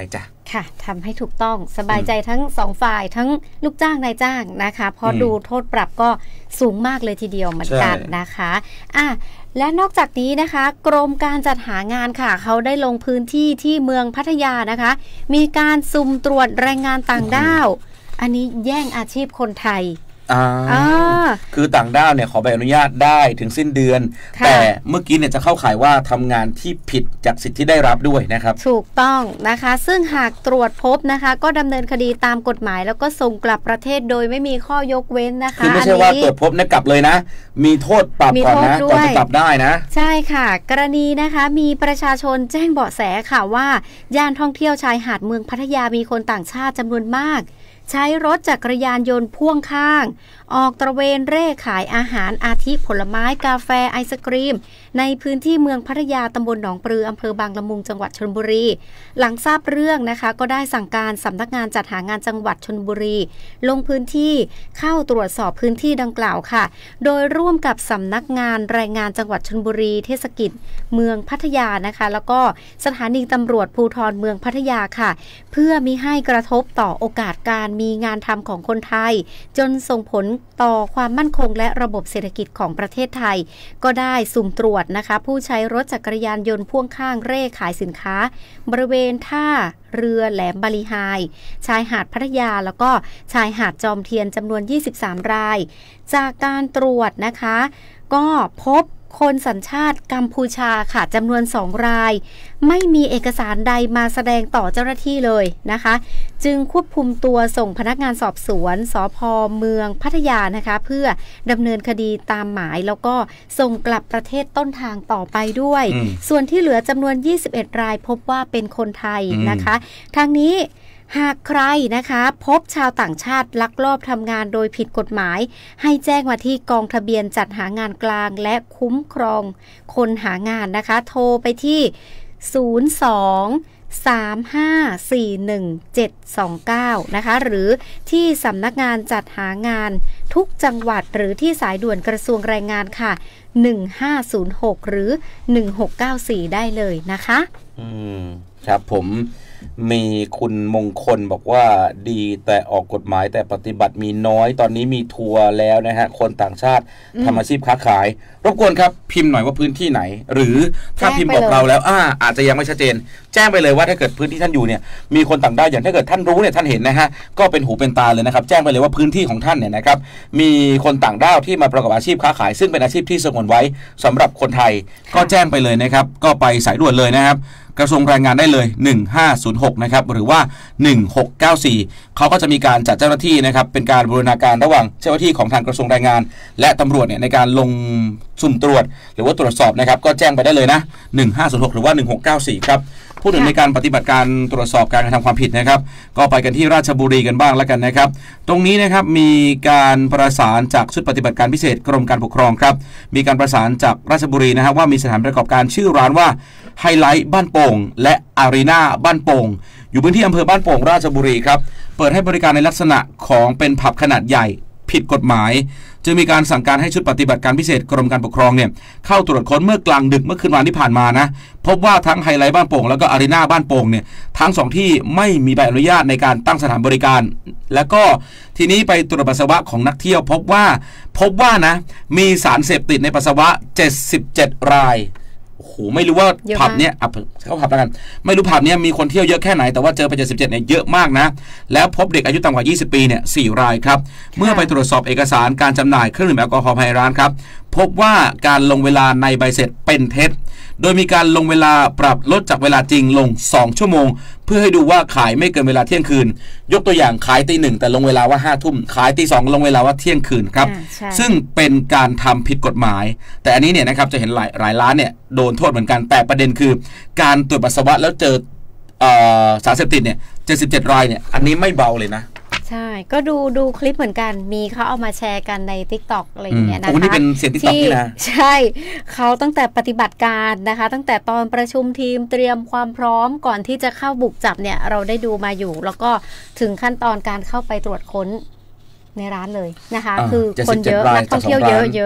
ค่ะทำให้ถูกต้องสบายใจทั้งสองฝ่ายทั้งลูกจ้างนายจ้างนะคะเพราะดูโทษปรับก็สูงมากเลยทีเดียวเหมือนกันนะคะอ่ะและนอกจากนี้นะคะกรมการจัดหางานค่ะเขาได้ลงพื้นที่ที่เมืองพัทยานะคะมีการสุ่มตรวจแรงงานต่างด้าวอันนี้แย่งอาชีพคนไทยอ่าคือต่างด้าวเนี่ยขอใบอนุญาตได้ถึงสิ้นเดือนแต่เมื่อกี้เนี่ยจะเข้าข่ายว่าทำงานที่ผิดจากสิทธิ์ที่ได้รับด้วยนะครับถูกต้องนะคะซึ่งหากตรวจพบนะคะก็ดำเนินคดีตามกฎหมายแล้วก็ส่งกลับประเทศโดยไม่มีข้อยกเว้นนะคะคือไม่ใช่ว่าตรวจพบนะกลับเลยนะมีโทษปรับก่อนนะก่อนจะกลับได้นะใช่ค่ะกรณีนะคะมีประชาชนแจ้งเบาะแสค่ะว่าย่านท่องเที่ยวชายหาดเมืองพัทยามีคนต่างชาติจำนวนมากใช้รถจักรยานยนต์พ่วงข้างออกตระเวนเร่ขายอาหารอาทิผลไม้กาแฟไอศกรีมในพื้นที่เมืองพัทยาตำบลหนองปลืออำเภอบางละมุงจังหวัดชลบุรีหลังทราบเรื่องนะคะก็ได้สั่งการสำนักงานจัดหางานจังหวัดชลบุรีลงพื้นที่เข้าตรวจสอบพื้นที่ดังกล่าวค่ะโดยร่วมกับสำนักงานแรงงานจังหวัดชลบุรีเทศกิจเมืองพัทยานะคะแล้วก็สถานีตำรวจภูธรเมืองพัทยาค่ะเพื่อมิให้กระทบต่อโอกาสการมีงานทำของคนไทยจนส่งผลต่อความมั่นคงและระบบเศรษฐกิจของประเทศไทยก็ได้สุ่มตรวจนะคะผู้ใช้รถจักรยานยนต์พ่วงข้างเร่ขายสินค้าบริเวณท่าเรือแหลมบาลีไฮชายหาดพัทยาแล้วก็ชายหาดจอมเทียนจำนวนยี่สิบสามรายจากการตรวจนะคะก็พบคนสัญชาติกัมพูชาค่ะจำนวนสองรายไม่มีเอกสารใดมาแสดงต่อเจ้าหน้าที่เลยนะคะจึงควบคุมตัวส่งพนักงานสอบสวนสภ.เมืองพัทยานะคะเพื่อดำเนินคดีตามหมายแล้วก็ส่งกลับประเทศต้นทางต่อไปด้วยส่วนที่เหลือจำนวนยี่สิบเอ็ดรายพบว่าเป็นคนไทยนะคะทางนี้หากใครนะคะพบชาวต่างชาติลักลอบทำงานโดยผิดกฎหมายให้แจ้งมาที่กองทะเบียนจัดหางานกลางและคุ้มครองคนหางานนะคะโทรไปที่ศูนย์ สอง สาม ห้า สี่ หนึ่ง เจ็ด สอง เก้านะคะหรือที่สำนักงานจัดหางานทุกจังหวัดหรือที่สายด่วนกระทรวงแรงงานค่ะหนึ่งห้าศูนย์หกหรือหนึ่งหกเก้าสี่ได้เลยนะคะอืมครับผมมีคุณมงคลบอกว่าดีแต่ออกกฎหมายแต่ปฏิบัติมีน้อยตอนนี้มีทัวร์แล้วนะฮะคนต่างชาติทำอาชีพค้าขายรบกวนครับพิมพ์หน่อยว่าพื้นที่ไหนหรือถ้าพิมพ์บอกเราแล้วอ่าอาจจะยังไม่ชัดเจนแจ้งไปเลยว่าถ้าเกิดพื้นที่ท่านอยู่เนี่ยมีคนต่างด้าวอย่างถ้าเกิดท่านรู้เนี่ยท่านเห็นนะฮะก็เป็นหูเป็นตาเลยนะครับแจ้งไปเลยว่าพื้นที่ของท่านเนี่ยนะครับมีคนต่างด้าวที่มาประกอบอาชีพค้าขายซึ่งเป็นอาชีพที่สงวนไว้สำหรับคนไทยก็แจ้งไปเลยนะครับก็ไปสายด่วนเลยนะครับกระทรวงแรงงานได้เลยหนึ่งห้าศูนย์หกนะครับหรือว่าหนึ่งหกเก้าสี่เขาก็จะมีการจัดเจ้าหน้าที่นะครับเป็นการบูรณาการระหว่างเจ้าหน้าที่ของทางกระทรวงแรงงานและตำรวจเนี่ยในการลงสุ่มตรวจหรือว่าตรวจสอบนะครับก็แจ้งไปได้เลยนะหนึ่งห้าศูนย์หกหรือว่าหนึ่งหกเก้าสี่ครับพูดถึงในการปฏิบัติการตรวจสอบการกระทำความผิดนะครับก็ไปกันที่ราชบุรีกันบ้างแล้วกันนะครับตรงนี้นะครับมีการประสานจากชุดปฏิบัติการพิเศษกรมการปกครองครับมีการประสานจากราชบุรีนะครับว่ามีสถานประกอบการชื่อร้านว่าไฮไลท์บ้านโป่งและอารีนาบ้านโป่งอยู่พื้นที่อำเภอบ้านโป่งราชบุรีครับเปิดให้บริการในลักษณะของเป็นผับขนาดใหญ่ผิดกฎหมายจึงมีการสั่งการให้ชุดปฏิบัติการพิเศษกรมการปกครองเนี่ยเข้าตรวจค้นเมื่อกลางดึกเมื่อคืนวันที่ผ่านมานะพบว่าทั้งไฮไลท์บ้านโป่งแล้วก็อารีนาบ้านโป่งเนี่ยทั้งสองที่ไม่มีใบอนุญาตในการตั้งสถานบริการแล้วก็ทีนี้ไปตรวจปัสสาวะของนักเที่ยวพบว่าพบว่านะมีสารเสพติดในปัสสาวะเจ็ดสิบเจ็ดรายโอ้โหไม่รู้ว่าผับเนี้ยเขาผับแล้วกันไม่รู้ผับเนี้ยมีคนเที่ยวเยอะแค่ไหนแต่ว่าเจอไปเจ็ดสิบเจ็ดเนี่ยเยอะมากนะแล้วพบเด็กอายุต่ำกว่ายี่สิบปีเนี่ยสี่รายครับเมื่อไปตรวจสอบเอกสารการจำหน่ายเครื่องดื่มแอลกอฮอล์ภายในร้านครับพบว่าการลงเวลาในใบเสร็จเป็นเท็จโดยมีการลงเวลาปรับลดจากเวลาจริงลงสองชั่วโมงเพื่อให้ดูว่าขายไม่เกินเวลาเที่ยงคืนยกตัวอย่างขายตีหนึ่งแต่ลงเวลาว่าห้าทุ่มขายตีสองลงเวลาว่าเที่ยงคืนครับซึ่งเป็นการทำผิดกฎหมายแต่อันนี้เนี่ยนะครับจะเห็นหลายหลายร้านเนี่ยโดนโทษเหมือนกันแต่ประเด็นคือการตรวจปัสสาวะแล้วเจอสารเสพติดเนี่ยเจ็ดสิบเจ็ดรายเนี่ยอันนี้ไม่เบาเลยนะใช่ก็ดูดูคลิปเหมือนกันมีเขาเอามาแชร์กันใน ติ๊กต็อก อะไรอย่างเงี้ยนะคะนี่เป็นเสียง ติ๊กต็อก นี่นะใช่เขาตั้งแต่ปฏิบัติการนะคะตั้งแต่ตอนประชุมทีมเตรียมความพร้อมก่อนที่จะเข้าบุกจับเนี่ยเราได้ดูมาอยู่แล้วก็ถึงขั้นตอนการเข้าไปตรวจค้นในร้านเลยนะคะคือคนเยอะนักท่องเที่ยวเยอะเยอะ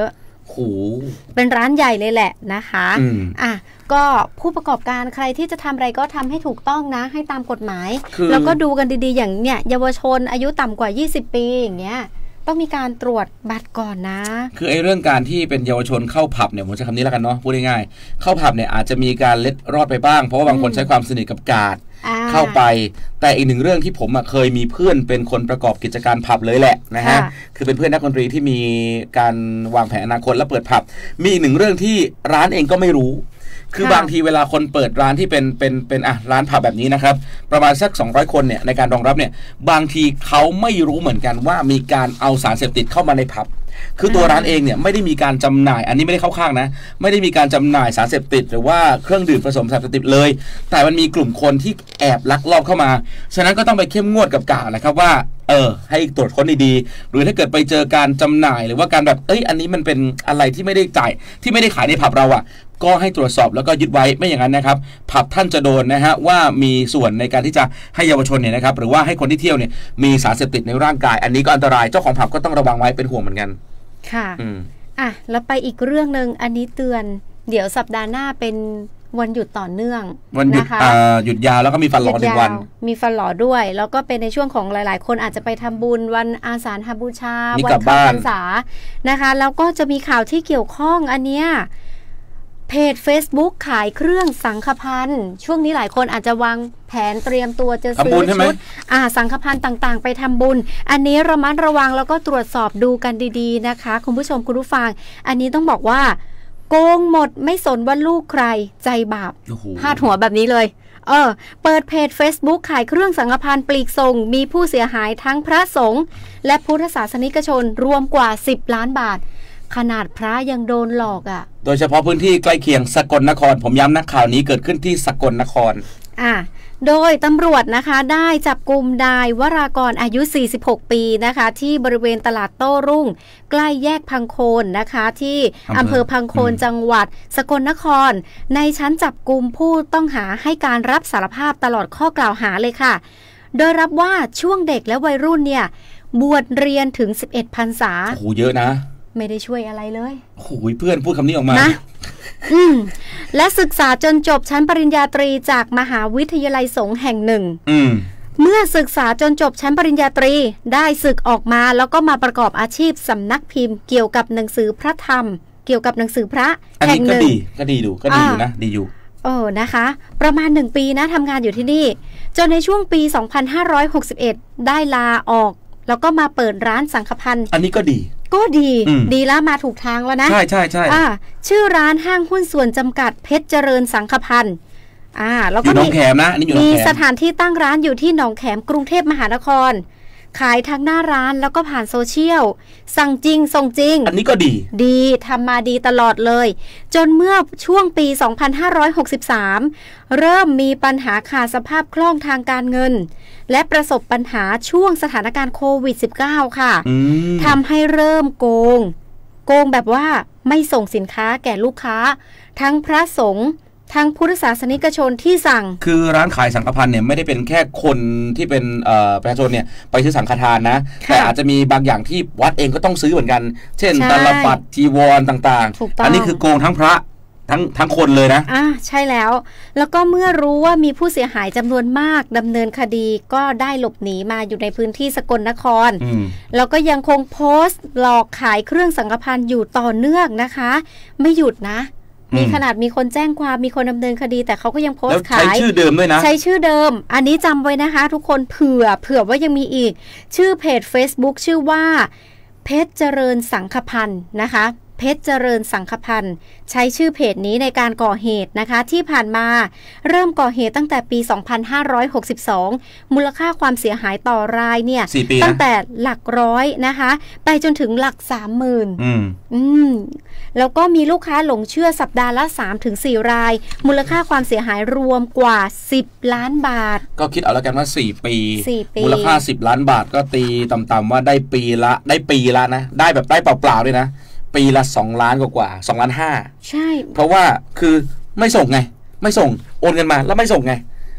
โหเป็นร้านใหญ่เลยแหละนะคะอ่ะก็ผู้ประกอบการใครที่จะทำอะไรก็ทำให้ถูกต้องนะให้ตามกฎหมายแล้วก็ดูกันดีๆอย่างเนี่ยเยาวชนอายุต่ำกว่ายี่สิบปีอย่างเงี้ยต้องมีการตรวจบัตรก่อนนะคือไอ้เรื่องการที่เป็นเยาวชนเข้าผับเนี่ยผมใช้คำนี้แล้วกันเนาะพูดง่ายๆเข้าผับเนี่ยอาจจะมีการเล็ดรอดไปบ้างเพราะว่าบางคนใช้ความสนิทกับกาดเข้าไปแต่อีกหนึ่งเรื่องที่ผมเคยมีเพื่อนเป็นคนประกอบกิจการผับเลยแหละนะฮะคือเป็นเพื่อนนักดนตรีที่มีการวางแผนอนาคตและเปิดผับมีอีกหนึ่งเรื่องที่ร้านเองก็ไม่รู้คือบางทีเวลาคนเปิดร้านที่เป็นเป็นเป็นอ่ะร้านผับแบบนี้นะครับประมาณสักสองร้อยคนเนี่ยในการรองรับเนี่ยบางทีเขาไม่รู้เหมือนกันว่ามีการเอาสารเสพติดเข้ามาในผับคือตัวร้านเองเนี่ยไม่ได้มีการจำหน่ายอันนี้ไม่ได้เข้าข้างนะไม่ได้มีการจำหน่ายสารเสพติดหรือว่าเครื่องดื่มผสมสารเสพติดเลยแต่มันมีกลุ่มคนที่แอบลักลอบเข้ามาฉะนั้นก็ต้องไปเข้มงวดกับกาดนะครับว่าเออให้ตรวจค้นดีๆหรือถ้าเกิดไปเจอการจำหน่ายหรือว่าการแบบเอ้ยอันนี้มันเป็นอะไรที่ไม่ได้จ่ายที่ไม่ได้ขายในผับเราอ่ะก็ให้ตรวจสอบแล้วก็ยึดไว้ไม่อย่างนั้นนะครับผับท่านจะโดนนะฮะว่ามีส่วนในการที่จะให้เยาวชนเนี่ยนะครับหรือว่าให้คนที่เที่ยวเนี่ยมีสารเสพติดในร่างกายอันนี้ก็อันตรายเจ้าของผับก็ต้องระวังไว้เป็นห่วงเหมือนกันค่ะอืมอ่ะแล้วไปอีกเรื่องนึงอันนี้เตือนเดี๋ยวสัปดาห์หน้าเป็นวันหยุดต่อเนื่องวันหยุดนะคะหยุดยาวแล้วก็มีฟันหล่อหนึ่งวันมีฟันหล่อด้วยแล้วก็เป็นในช่วงของหลายๆคนอาจจะไปทำบุญวันอาสาฬหบูชาวันเข้าพรรษานะคะแล้วก็จะมีข่าวที่เกี่ยวข้องอันเนี้ยเพจ Facebook ขายเครื่องสังฆพันธ์ช่วงนี้หลายคนอาจจะวางแผนเตรียมตัวจะซื้อชุดอ่าสังฆพันธ์ต่างๆไปทำบุญอันนี้ระมัดระวังแล้วก็ตรวจสอบดูกันดีๆนะคะคุณผู้ชมคุณผู้ฟังอันนี้ต้องบอกว่าโกงหมดไม่สนว่าลูกใครใจบาปพาดหัวแบบนี้เลยเออเปิดเพจ Facebook ขายเครื่องสังฆพันธ์ปลีกส่งมีผู้เสียหายทั้งพระสงฆ์และพุทธศาสนิกชนรวมกว่าสิบล้านบาทขนาดพระยังโดนหลอกอ่ะโดยเฉพาะพื้นที่ใกล้เคียงสกลนครผมย้ำนะข่าวนี้เกิดขึ้นที่สกลนครอ่ะโดยตำรวจนะคะได้จับกุมนายวรากรอายุสี่สิบหกปีนะคะที่บริเวณตลาดโต้รุ่งใกล้แยกพังโคนนะคะที่อำเภอพังโคนจังหวัดสกลนครในชั้นจับกุมผู้ต้องหาให้การรับสารภาพตลอดข้อกล่าวหาเลยค่ะโดยรับว่าช่วงเด็กและวัยรุ่นเนี่ยบวชเรียนถึงสิบเอ็ดพรรษาโอ้โหเยอะนะไม่ได้ช่วยอะไรเลยโอ้โหเพื่อนพูดคำนี้ออกมานะอืมและศึกษาจนจบชั้นปริญญาตรีจากมหาวิทยาลัยสงฆ์แห่งหนึ่งอืมเมื่อศึกษาจนจบชั้นปริญญาตรีได้ศึกออกมาแล้วก็มาประกอบอาชีพสำนักพิมพ์เกี่ยวกับหนังสือพระธรรมเกี่ยวกับหนังสือพระแห่งหนึ่งก็ดีก็ดีดูก็ดีอยู่นะดีอยู่เออนะคะประมาณหนึ่งปีนะทำงานอยู่ที่นี่จนในช่วงปีสองพันห้าร้อยหกสิบเอ็ดได้ลาออกแล้วก็มาเปิดร้านสังฆพันธ์อันนี้ก็ดีก็ดีดีแล้วมาถูกทางแล้วนะใช่ใช่ใช่อ่าชื่อร้านห้างหุ้นส่วนจำกัดเพชรเจริญสังฆพันธ์อ่าแล้วก็มีหนองแขมนะนี่อยู่หนองแขมมีสถานที่ตั้งร้านอยู่ที่หนองแขมกรุงเทพมหานครขายทั้งหน้าร้านแล้วก็ผ่านโซเชียลสั่งจริงส่งจริงอันนี้ก็ดีดีทำมาดีตลอดเลยจนเมื่อช่วงปีสองพันห้าร้อยหกสิบสามเริ่มมีปัญหาขาดสภาพคล่องทางการเงินและประสบปัญหาช่วงสถานการณ์โควิด สิบเก้า ค่ะทำให้เริ่มโกงโกงแบบว่าไม่ส่งสินค้าแก่ลูกค้าทั้งพระสงฆ์ทั้งพุทธศาสนิกชนที่สั่งคือร้านขายสังฆพันธ์เนี่ยไม่ได้เป็นแค่คนที่เป็นประชาชนเนี่ยไปซื้อสังฆทานนะแต่อาจจะมีบางอย่างที่วัดเองก็ต้องซื้อเหมือนกันเช่นตลับปัดจีวรต่างๆอันนี้คือโกงทั้งพระทั้งทั้งคนเลยนะอ่าใช่แล้วแล้วก็เมื่อรู้ว่ามีผู้เสียหายจำนวนมากดำเนินคดีก็ได้หลบหนีมาอยู่ในพื้นที่สกลนครแล้วก็ยังคงโพสต์หลอกขายเครื่องสังฆพันธ์อยู่ต่อเนื่องนะคะไม่หยุดนะมีขนาดมีคนแจ้งความมีคนดำเนินคดีแต่เขาก็ยังโพสต์ขายใช้ชื่อเดิมด้วยนะใช้ชื่อเดิมอันนี้จำไว้นะคะทุกคนเผื่อเผื่อว่ายังมีอีกชื่อเพจ Facebook ชื่อว่าเพชรเจริญสังฆพันธ์นะคะเพชรเจริญสังฆพันธ์ใช้ชื่อเพจนี้ในการก่อเหตุนะคะที่ผ่านมาเริ่มก่อเหตุตั้งแต่ปีสองพันห้าร้อยหกสิบสองมูลค่าความเสียหายต่อรายเนี่ยตั้งแต่หลักร้อยนะคะไปจนถึงหลัก สามหมื่นอืมอืมแล้วก็มีลูกค้าหลงเชื่อสัปดาห์ละ สามถึงสี่ รายมูลค่าความเสียหายรวมกว่าสิบล้านบาทก็คิดเอาแล้วกันว่าสี่ปีมูลค่าสิบล้านบาทก็ตีต่ำๆว่าได้ปีละได้ปีละนะได้แบบได้เปล่าๆด้วยนะปีละสองล้านกว่าๆสองล้านห้าใช่เพราะว่าคือไม่ส่งไงไม่ส่งโอนเงินมาแล้วไม่ส่งไง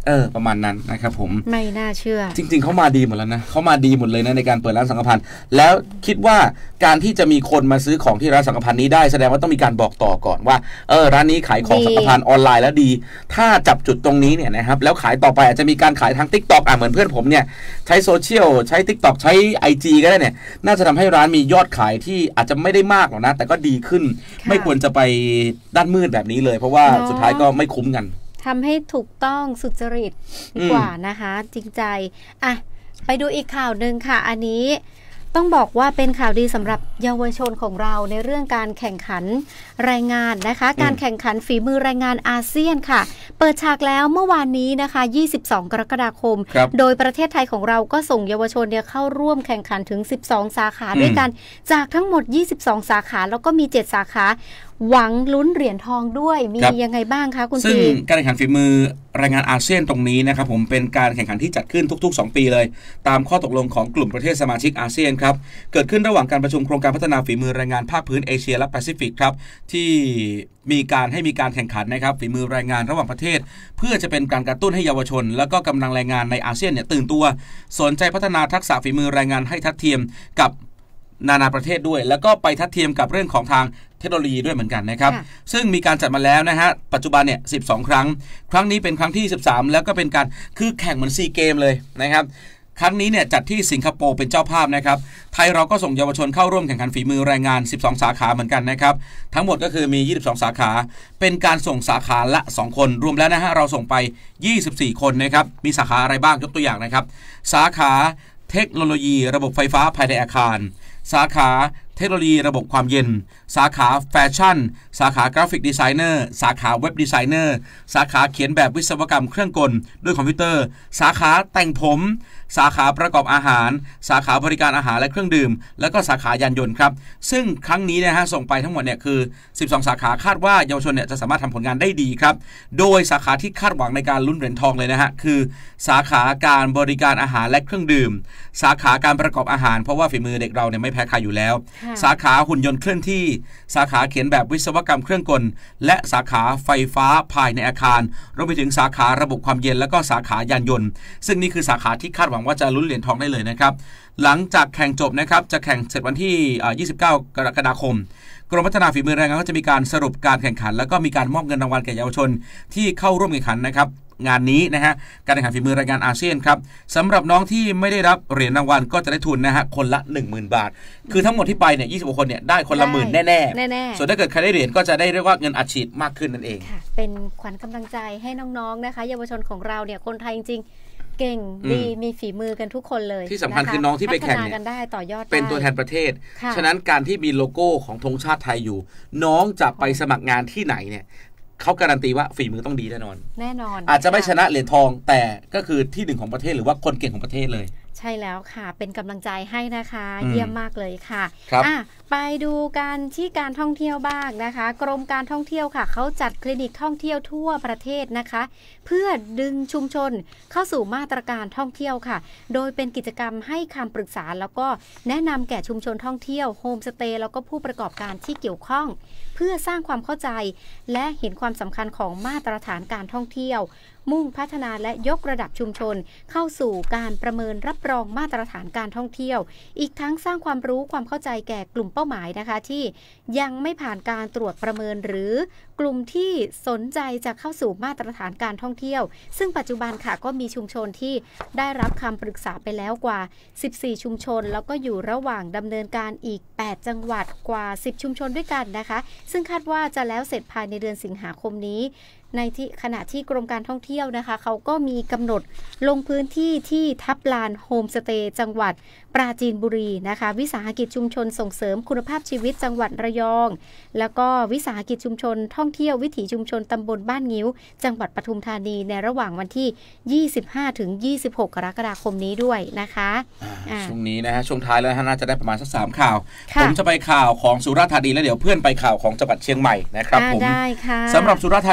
เออประมาณนั้นนะครับผมไม่น่าเชื่อจริงๆเขามาดีหมดแล้วนะเขามาดีหมดเลยนะในการเปิดร้านสังฆพันธ์แล้วคิดว่าการที่จะมีคนมาซื้อของที่ร้านสังฆพันธ์นี้ได้แสดงว่าต้องมีการบอกต่อก่อนว่าเออร้านนี้ขายของสังฆพันธ์ออนไลน์แล้วดีถ้าจับจุดตรงนี้เนี่ยนะครับแล้วขายต่อไปอาจจะมีการขายทาง TikTok อ่ะเหมือนเพื่อนผมเนี่ยใช้โซเชียลใช้ TikTok ใช้ ไอ จี ก็ได้เนี่ยน่าจะทำให้ร้านมียอดขายที่อาจจะไม่ได้มากหรอกนะแต่ก็ดีขึ้นไม่ควรจะไปด้านมืดแบบนี้เลยเพราะว่าสุดท้ายก็ไม่คุ้มกันทำให้ถูกต้องสุจริตดีกว่านะคะจริงใจอ่ะไปดูอีกข่าวหนึ่งค่ะอันนี้ต้องบอกว่าเป็นข่าวดีสำหรับเยาวชนของเราในเรื่องการแข่งขันแรงงานนะคะการแข่งขันฝีมือแรงงานอาเซียนค่ะเปิดฉากแล้วเมื่อวานนี้นะคะยี่สิบสองกรกฎาคมโดยประเทศไทยของเราก็ส่งเยาวชนเนี่ยเข้าร่วมแข่งขันถึงสิบสองสาขาด้วยกันจากทั้งหมดยี่สิบสองสาขาแล้วก็มีเจ็ดสาขาหวังลุ้นเหรียญทองด้วยมียังไงบ้างคะคุณซึ่งการแข่งขันฝีมือแรงงานอาเซียนตรงนี้นะครับผมเป็นการแข่งขันที่จัดขึ้นทุกๆสองปีเลยตามข้อตกลงของกลุ่มประเทศสมาชิกอาเซียนครับเกิดขึ้นระหว่างการประชุมโครงการพัฒนาฝีมือแรงงานภาคพื้นเอเชียและแปซิฟิกครับที่มีการให้มีการแข่งขันนะครับฝีมือแรงงานระหว่างประเทศเพื่อจะเป็นการกระตุ้นให้เยาวชนแล้วก็กำลังแรงงานในอาเซียนเนี่ยตื่นตัวสนใจพัฒนาทักษะฝีมือแรงงานให้ทัดเทียมกับนานาประเทศด้วยแล้วก็ไปทัดเทียมกับเรื่องของทางเทคโนโลยีด้วยเหมือนกันนะครับซึ่งมีการจัดมาแล้วนะฮะปัจจุบันเนี่ยสิบสองครั้งครั้งนี้เป็นครั้งที่สิบสามแล้วก็เป็นการคือแข่งเหมือนซีเกมเลยนะครับครั้งนี้เนี่ยจัดที่สิงคโปร์เป็นเจ้าภาพนะครับไทยเราก็ส่งเยาวชนเข้าร่วมแข่งขันฝีมือแรงงานสิบสองสาขาเหมือนกันนะครับทั้งหมดก็คือมียี่สิบสองสาขาเป็นการส่งสาขาละสองคนรวมแล้วนะฮะเราส่งไปยี่สิบสี่คนนะครับมีสาขาอะไรบ้างยกตัวอย่างนะครับสาขาเทคโนโลยีระบบไฟฟ้าภายในอาคารสาขาเทคโนโลยีระบบความเย็นสาขาแฟชั่นสาขากราฟิกดีไซเนอร์สาขาเว็บดีไซเนอร์สาขาเขียนแบบวิศวกรรมเครื่องกลด้วยคอมพิวเตอร์สาขาแต่งผมสาขาประกอบอาหารสาขาบริการอาหารและเครื่องดื่มแล้วก็สาขายานยนต์ครับซึ่งครั้งนี้นะฮะส่งไปทั้งหมดเนี่ยคือสิบสองสาขาคาดว่าเยาวชนเนี่ยจะสามารถทำผลงานได้ดีครับโดยสาขาที่คาดหวังในการลุ้นเหรียญทองเลยนะฮะคือสาขาการบริการอาหารและเครื่องดื่มสาขาการประกอบอาหารเพราะว่าฝีมือเด็กเราเนี่ยไม่แพ้ใครอยู่แล้วสาขาหุ่นยนต์เคลื่อนที่สาขาเขียนแบบวิศวกรรมเครื่องกลและสาขาไฟฟ้าภายในอาคารรวมไปถึงสาขาระบบความเย็นแล้วก็สาขายานยนต์ซึ่งนี่คือสาขาที่คาดหวังว่าจะลุ้นเหรียญทองได้เลยนะครับหลังจากแข่งจบนะครับจะแข่งเสร็จวันที่ยี่สิบเก้ากรกฎาคมกรมพัฒนาฝีมือแรงงานก็จะมีการสรุปการแข่งขันแล้วก็มีการมอบเงินรางวัลแก่เยาวชนที่เข้าร่วมแข่งขันนะครับงานนี้นะฮะการแข่งขันฝีมือแรงงานอาเซียนครับสำหรับน้องที่ไม่ได้รับเหรียญรางวัลก็จะได้ทุนนะฮะคนละ หนึ่งหมื่น บาทคือทั้งหมดที่ไปเนี่ยยี่สิบคนเนี่ยได้คนละหมื่นแน่ๆส่วนถ้าเกิดใครได้เหรียญก็จะได้เรียกว่าเงินอัดฉีดมากขึ้นนั่นเองค่ะเป็นขวัญกำลังใจให้น้องๆนะคะเยาวชนของเราเนี่ยคนไทยจริงๆเก่งดีมีฝีมือกันทุกคนเลยที่สำคัญคือน้องที่ไปแข่งเนี่ยเป็นตัวแทนประเทศฉะนั้นการที่มีโลโก้ของธงชาติไทยอยู่น้องจะไปสมัครงานที่ไหนเนี่ยเขาการันตีว่าฝีมือต้องดีแน่นอนแน่นอนอาจจะไม่ชนะเหรียญทองแต่ก็คือที่หนึ่งของประเทศหรือว่าคนเก่งของประเทศเลยใช่แล้วค่ะเป็นกำลังใจให้นะคะเยี่ยมมากเลยค่ะครับไปดูกันที่การท่องเที่ยวบ้างนะคะกรมการท่องเที่ยวค่ะเขาจัดคลินิกท่องเที่ยวทั่วประเทศนะคะเพื่อดึงชุมชนเข้าสู่มาตรการท่องเที่ยวค่ะโดยเป็นกิจกรรมให้คำปรึกษาแล้วก็แนะนำแก่ชุมชนท่องเที่ยวโฮมสเตย์แล้วก็ผู้ประกอบการที่เกี่ยวข้องเพื่อสร้างความเข้าใจและเห็นความสำคัญของมาตรฐานการท่องเที่ยวมุ่งพัฒนาและยกระดับชุมชนเข้าสู่การประเมินรับรองมาตรฐานการท่องเที่ยวอีกทั้งสร้างความรู้ความเข้าใจแก่กลุ่มเป้าหมายนะคะที่ยังไม่ผ่านการตรวจประเมินหรือกลุ่มที่สนใจจะเข้าสู่มาตรฐานการท่องเที่ยวซึ่งปัจจุบันค่ะก็มีชุมชนที่ได้รับคำปรึกษาไปแล้วกว่าสิบสี่ชุมชนแล้วก็อยู่ระหว่างดำเนินการอีกแปดจังหวัดกว่าสิบชุมชนด้วยกันนะคะซึ่งคาดว่าจะแล้วเสร็จภายในเดือนสิงหาคมนี้ในที่ขณะที่กรมการท่องเที่ยวนะคะเขาก็มีกำหนดลงพื้นที่ที่ทับลานโฮมสเตย์จังหวัดปราจีนบุรีนะคะวิสาหกิจชุมชนส่งเสริมคุณภาพชีวิตจังหวัดระยองแล้วก็วิสาหกิจชุมชนท่องเที่ยววิถีชุมชนตำบลบ้านงิ้วจังหวัดปทุมธานีในระหว่างวันที่ยี่สิบห้าถึงยี่สิบหกกรกฎาคมนี้ด้วยนะคะช่วงนี้นะฮะช่วงท้ายแล้วน่าจะได้ประมาณสักสามข่าวผมจะไปข่าวของสุราษฎร์ธานีแล้วเดี๋ยวเพื่อนไปข่าวของจังหวัดเชียงใหม่นะครับผมได้ค่ะสำหรับสุราษฎร์ธานีนะฮะ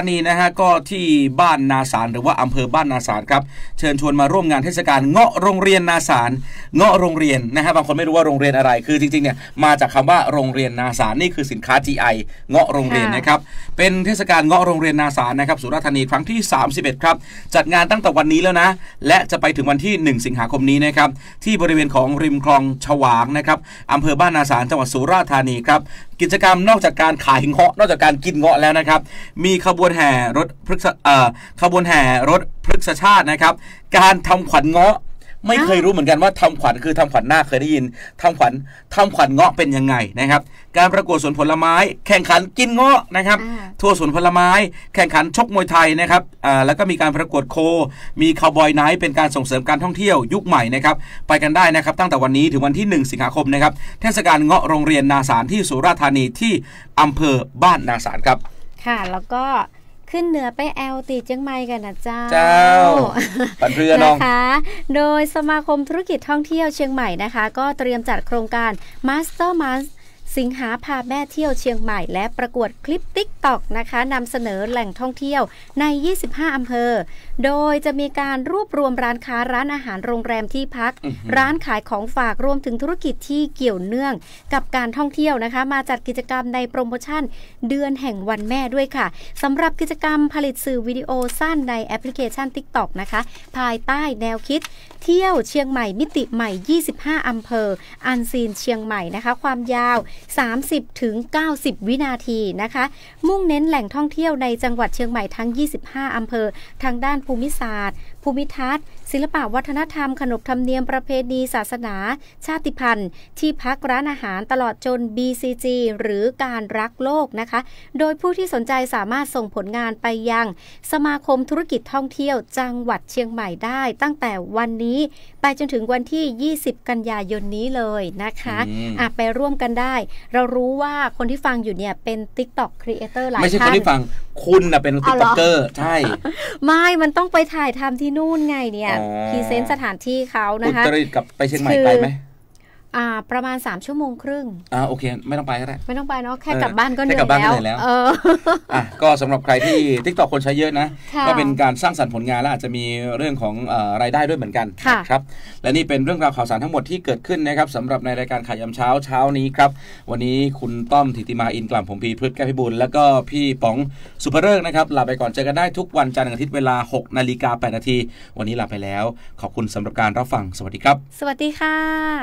ก็ที่บ้านนาสารหรือว่าอำเภอบ้านนาสารครับเชิญชวนมาร่วมงานเทศกาลเงาะโรงเรียนนาสารเงาะโรงเรียนนะฮะบางคนไม่รู้ว่าโรงเรียนอะไรคือจริงๆเนี่ยมาจากคำว่าโรงเรียนนาสารนี่คือสินค้า จี ไอ เงาะโรงเรียนนะครับเป็นเทศกาลเงาะโรงเรียนนาสารนะครับสุราษฎร์ธานีครั้งที่สามสิบเอ็ดครับจัดงานตั้งแต่วันนี้แล้วนะและจะไปถึงวันที่หนึ่งสิงหาคมนี้นะครับที่บริเวณของริมคลองฉวางนะครับอำเภอบ้านนาสารจังหวัดสุราษฎร์ธานีครับกิจกรรมนอกจากการขายเงาะนอกจากการกินเงาะแล้วนะครับมีขบวนแห่รถพฤกษเอ่อขบวนแห่รถพฤกษชาตินะครับการทำขวัญเงาะไม่เคยรู้เหมือนกันว่าทำขวัญคือทำขวัญนาคเคยได้ยินทำขวัญทำขวัญเงาะเป็นยังไงนะครับการประกวดสวนผลไม้แข่งขันกินเงาะนะครับทัวร์สวนผลไม้แข่งขันชกมวยไทยนะครับอ่าแล้วก็มีการประกวดโคมีคาวบอยไนท์เป็นการส่งเสริมการท่องเที่ยวยุคใหม่นะครับไปกันได้นะครับตั้งแต่วันนี้ถึงวันที่หนึ่งสิงหาคมนะครับเทศกาลเงาะโรงเรียนนาสารที่สุราษฎร์ธานีที่อำเภอบ้านนาสารครับค่ะแล้วก็ขึ้นเหนือไปแอลตีเจียงใหม่กันนะเจ้าเจ้าปันเรือน้องนะคะโดยสมาคมธุรกิจท่องเที่ยวเชียงใหม่นะคะก็เตรียมจัดโครงการ Master Month สิงหาพาแม่เที่ยวเชียงใหม่และประกวดคลิป ติ๊กต็อก นะคะนำเสนอแหล่งท่องเที่ยวในยี่สิบห้าอำเภอโดยจะมีการรวบรวมร้านค้าร้านอาหารโรงแรมที่พัก ร้านขายของฝากรวมถึงธุรกิจที่เกี่ยวเนื่องกับการท่องเที่ยวนะคะมาจัดกิจกรรมในโปรโมชั่นเดือนแห่งวันแม่ด้วยค่ะสำหรับกิจกรรมผลิตสื่อวิดีโอสั้นในแอปพลิเคชัน ติ๊กต็อก นะคะภายใต้แนวคิดเที่ยวเชียงใหม่มิติใหม่ยี่สิบห้าอำเภออันซีนเชียงใหม่นะคะความยาวสามสิบถึงเก้าสิบวินาทีนะคะมุ่งเน้นแหล่งท่องเที่ยวในจังหวัดเชียงใหม่ทั้งยี่สิบห้าอำเภอทางด้านภูมิศาสตร์ภูมิทัศน์ศิลปะวัฒนธรรมขนบธรรมเนียมประเพณีศาสนาชาติพันธุ์ที่พักร้านอาหารตลอดจน บี ซี จี หรือการรักโลกนะคะโดยผู้ที่สนใจสามารถส่งผลงานไปยังสมาคมธุรกิจท่องเที่ยวจังหวัดเชียงใหม่ได้ตั้งแต่วันนี้ไปจนถึงวันที่ยี่สิบกันยายนนี้เลยนะคะอ่ะไปร่วมกันได้เรารู้ว่าคนที่ฟังอยู่เนี่ยเป็น TikTok Creator หลายท่านไม่ใช่คนที่ฟังคุณน่ะเป็น TikToker ใช่ไม่มันต้องไปถ่ายทำที่นู่นไงเนี่ยพรีเซนต์สถานที่เขานะคะอุตรดิตถ์กับไปเชียงใหม่ไกลไหมอ่าประมาณสามชั่วโมงครึ่งอ่าโอเคไม่ต้องไปก็ได้ไม่ต้องไปเนาะแค่กลับบ้านก็เหนื่อยแล้วเอออ่ะก็สำหรับใครที่ TikTok คนใช้เยอะนะก็เป็นการสร้างสรรค์ผลงานและอาจจะมีเรื่องของเอ่อรายได้ด้วยเหมือนกันครับและนี่เป็นเรื่องราวข่าวสารทั้งหมดที่เกิดขึ้นนะครับสำหรับในรายการข่าวยามเช้าเช้านี้ครับวันนี้คุณต้อมธิติมาอินกล่ำผมพีพฤกษ์แก้วพิบูลแล้วก็พี่ป๋องสุภเริกนะครับลาไปก่อนเจอกันได้ทุกวันจันทร์ถึงอาทิตย์เวลา หกนาฬิกาแปดนาทีวันนี้ลาไปแล้วขอบคุณสำหรับการรับฟังสวัสดีครับสวัสดีค่ะ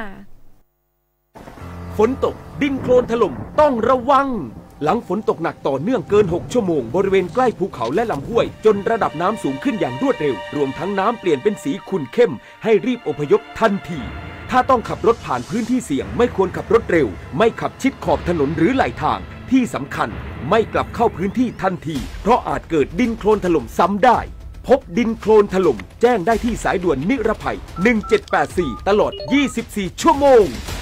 ฝนตกดินโคลนถล่มต้องระวังหลังฝนตกหนักต่อเนื่องเกินหกชั่วโมงบริเวณใกล้ภูเขาและลำห้วยจนระดับน้ำสูงขึ้นอย่างรวดเร็วรวมทั้งน้ำเปลี่ยนเป็นสีขุ่นเข้มให้รีบอพยพทันทีถ้าต้องขับรถผ่านพื้นที่เสี่ยงไม่ควรขับรถเร็วไม่ขับชิดขอบถนนหรือไหลทางที่สำคัญไม่กลับเข้าพื้นที่ทันทีเพราะอาจเกิดดินโคลนถล่มซ้ำได้พบดินโคลนถล่มแจ้งได้ที่สายด่วนนิรภัยหนึ่งเจ็ดแปดสี่ตลอดยี่สิบสี่ชั่วโมง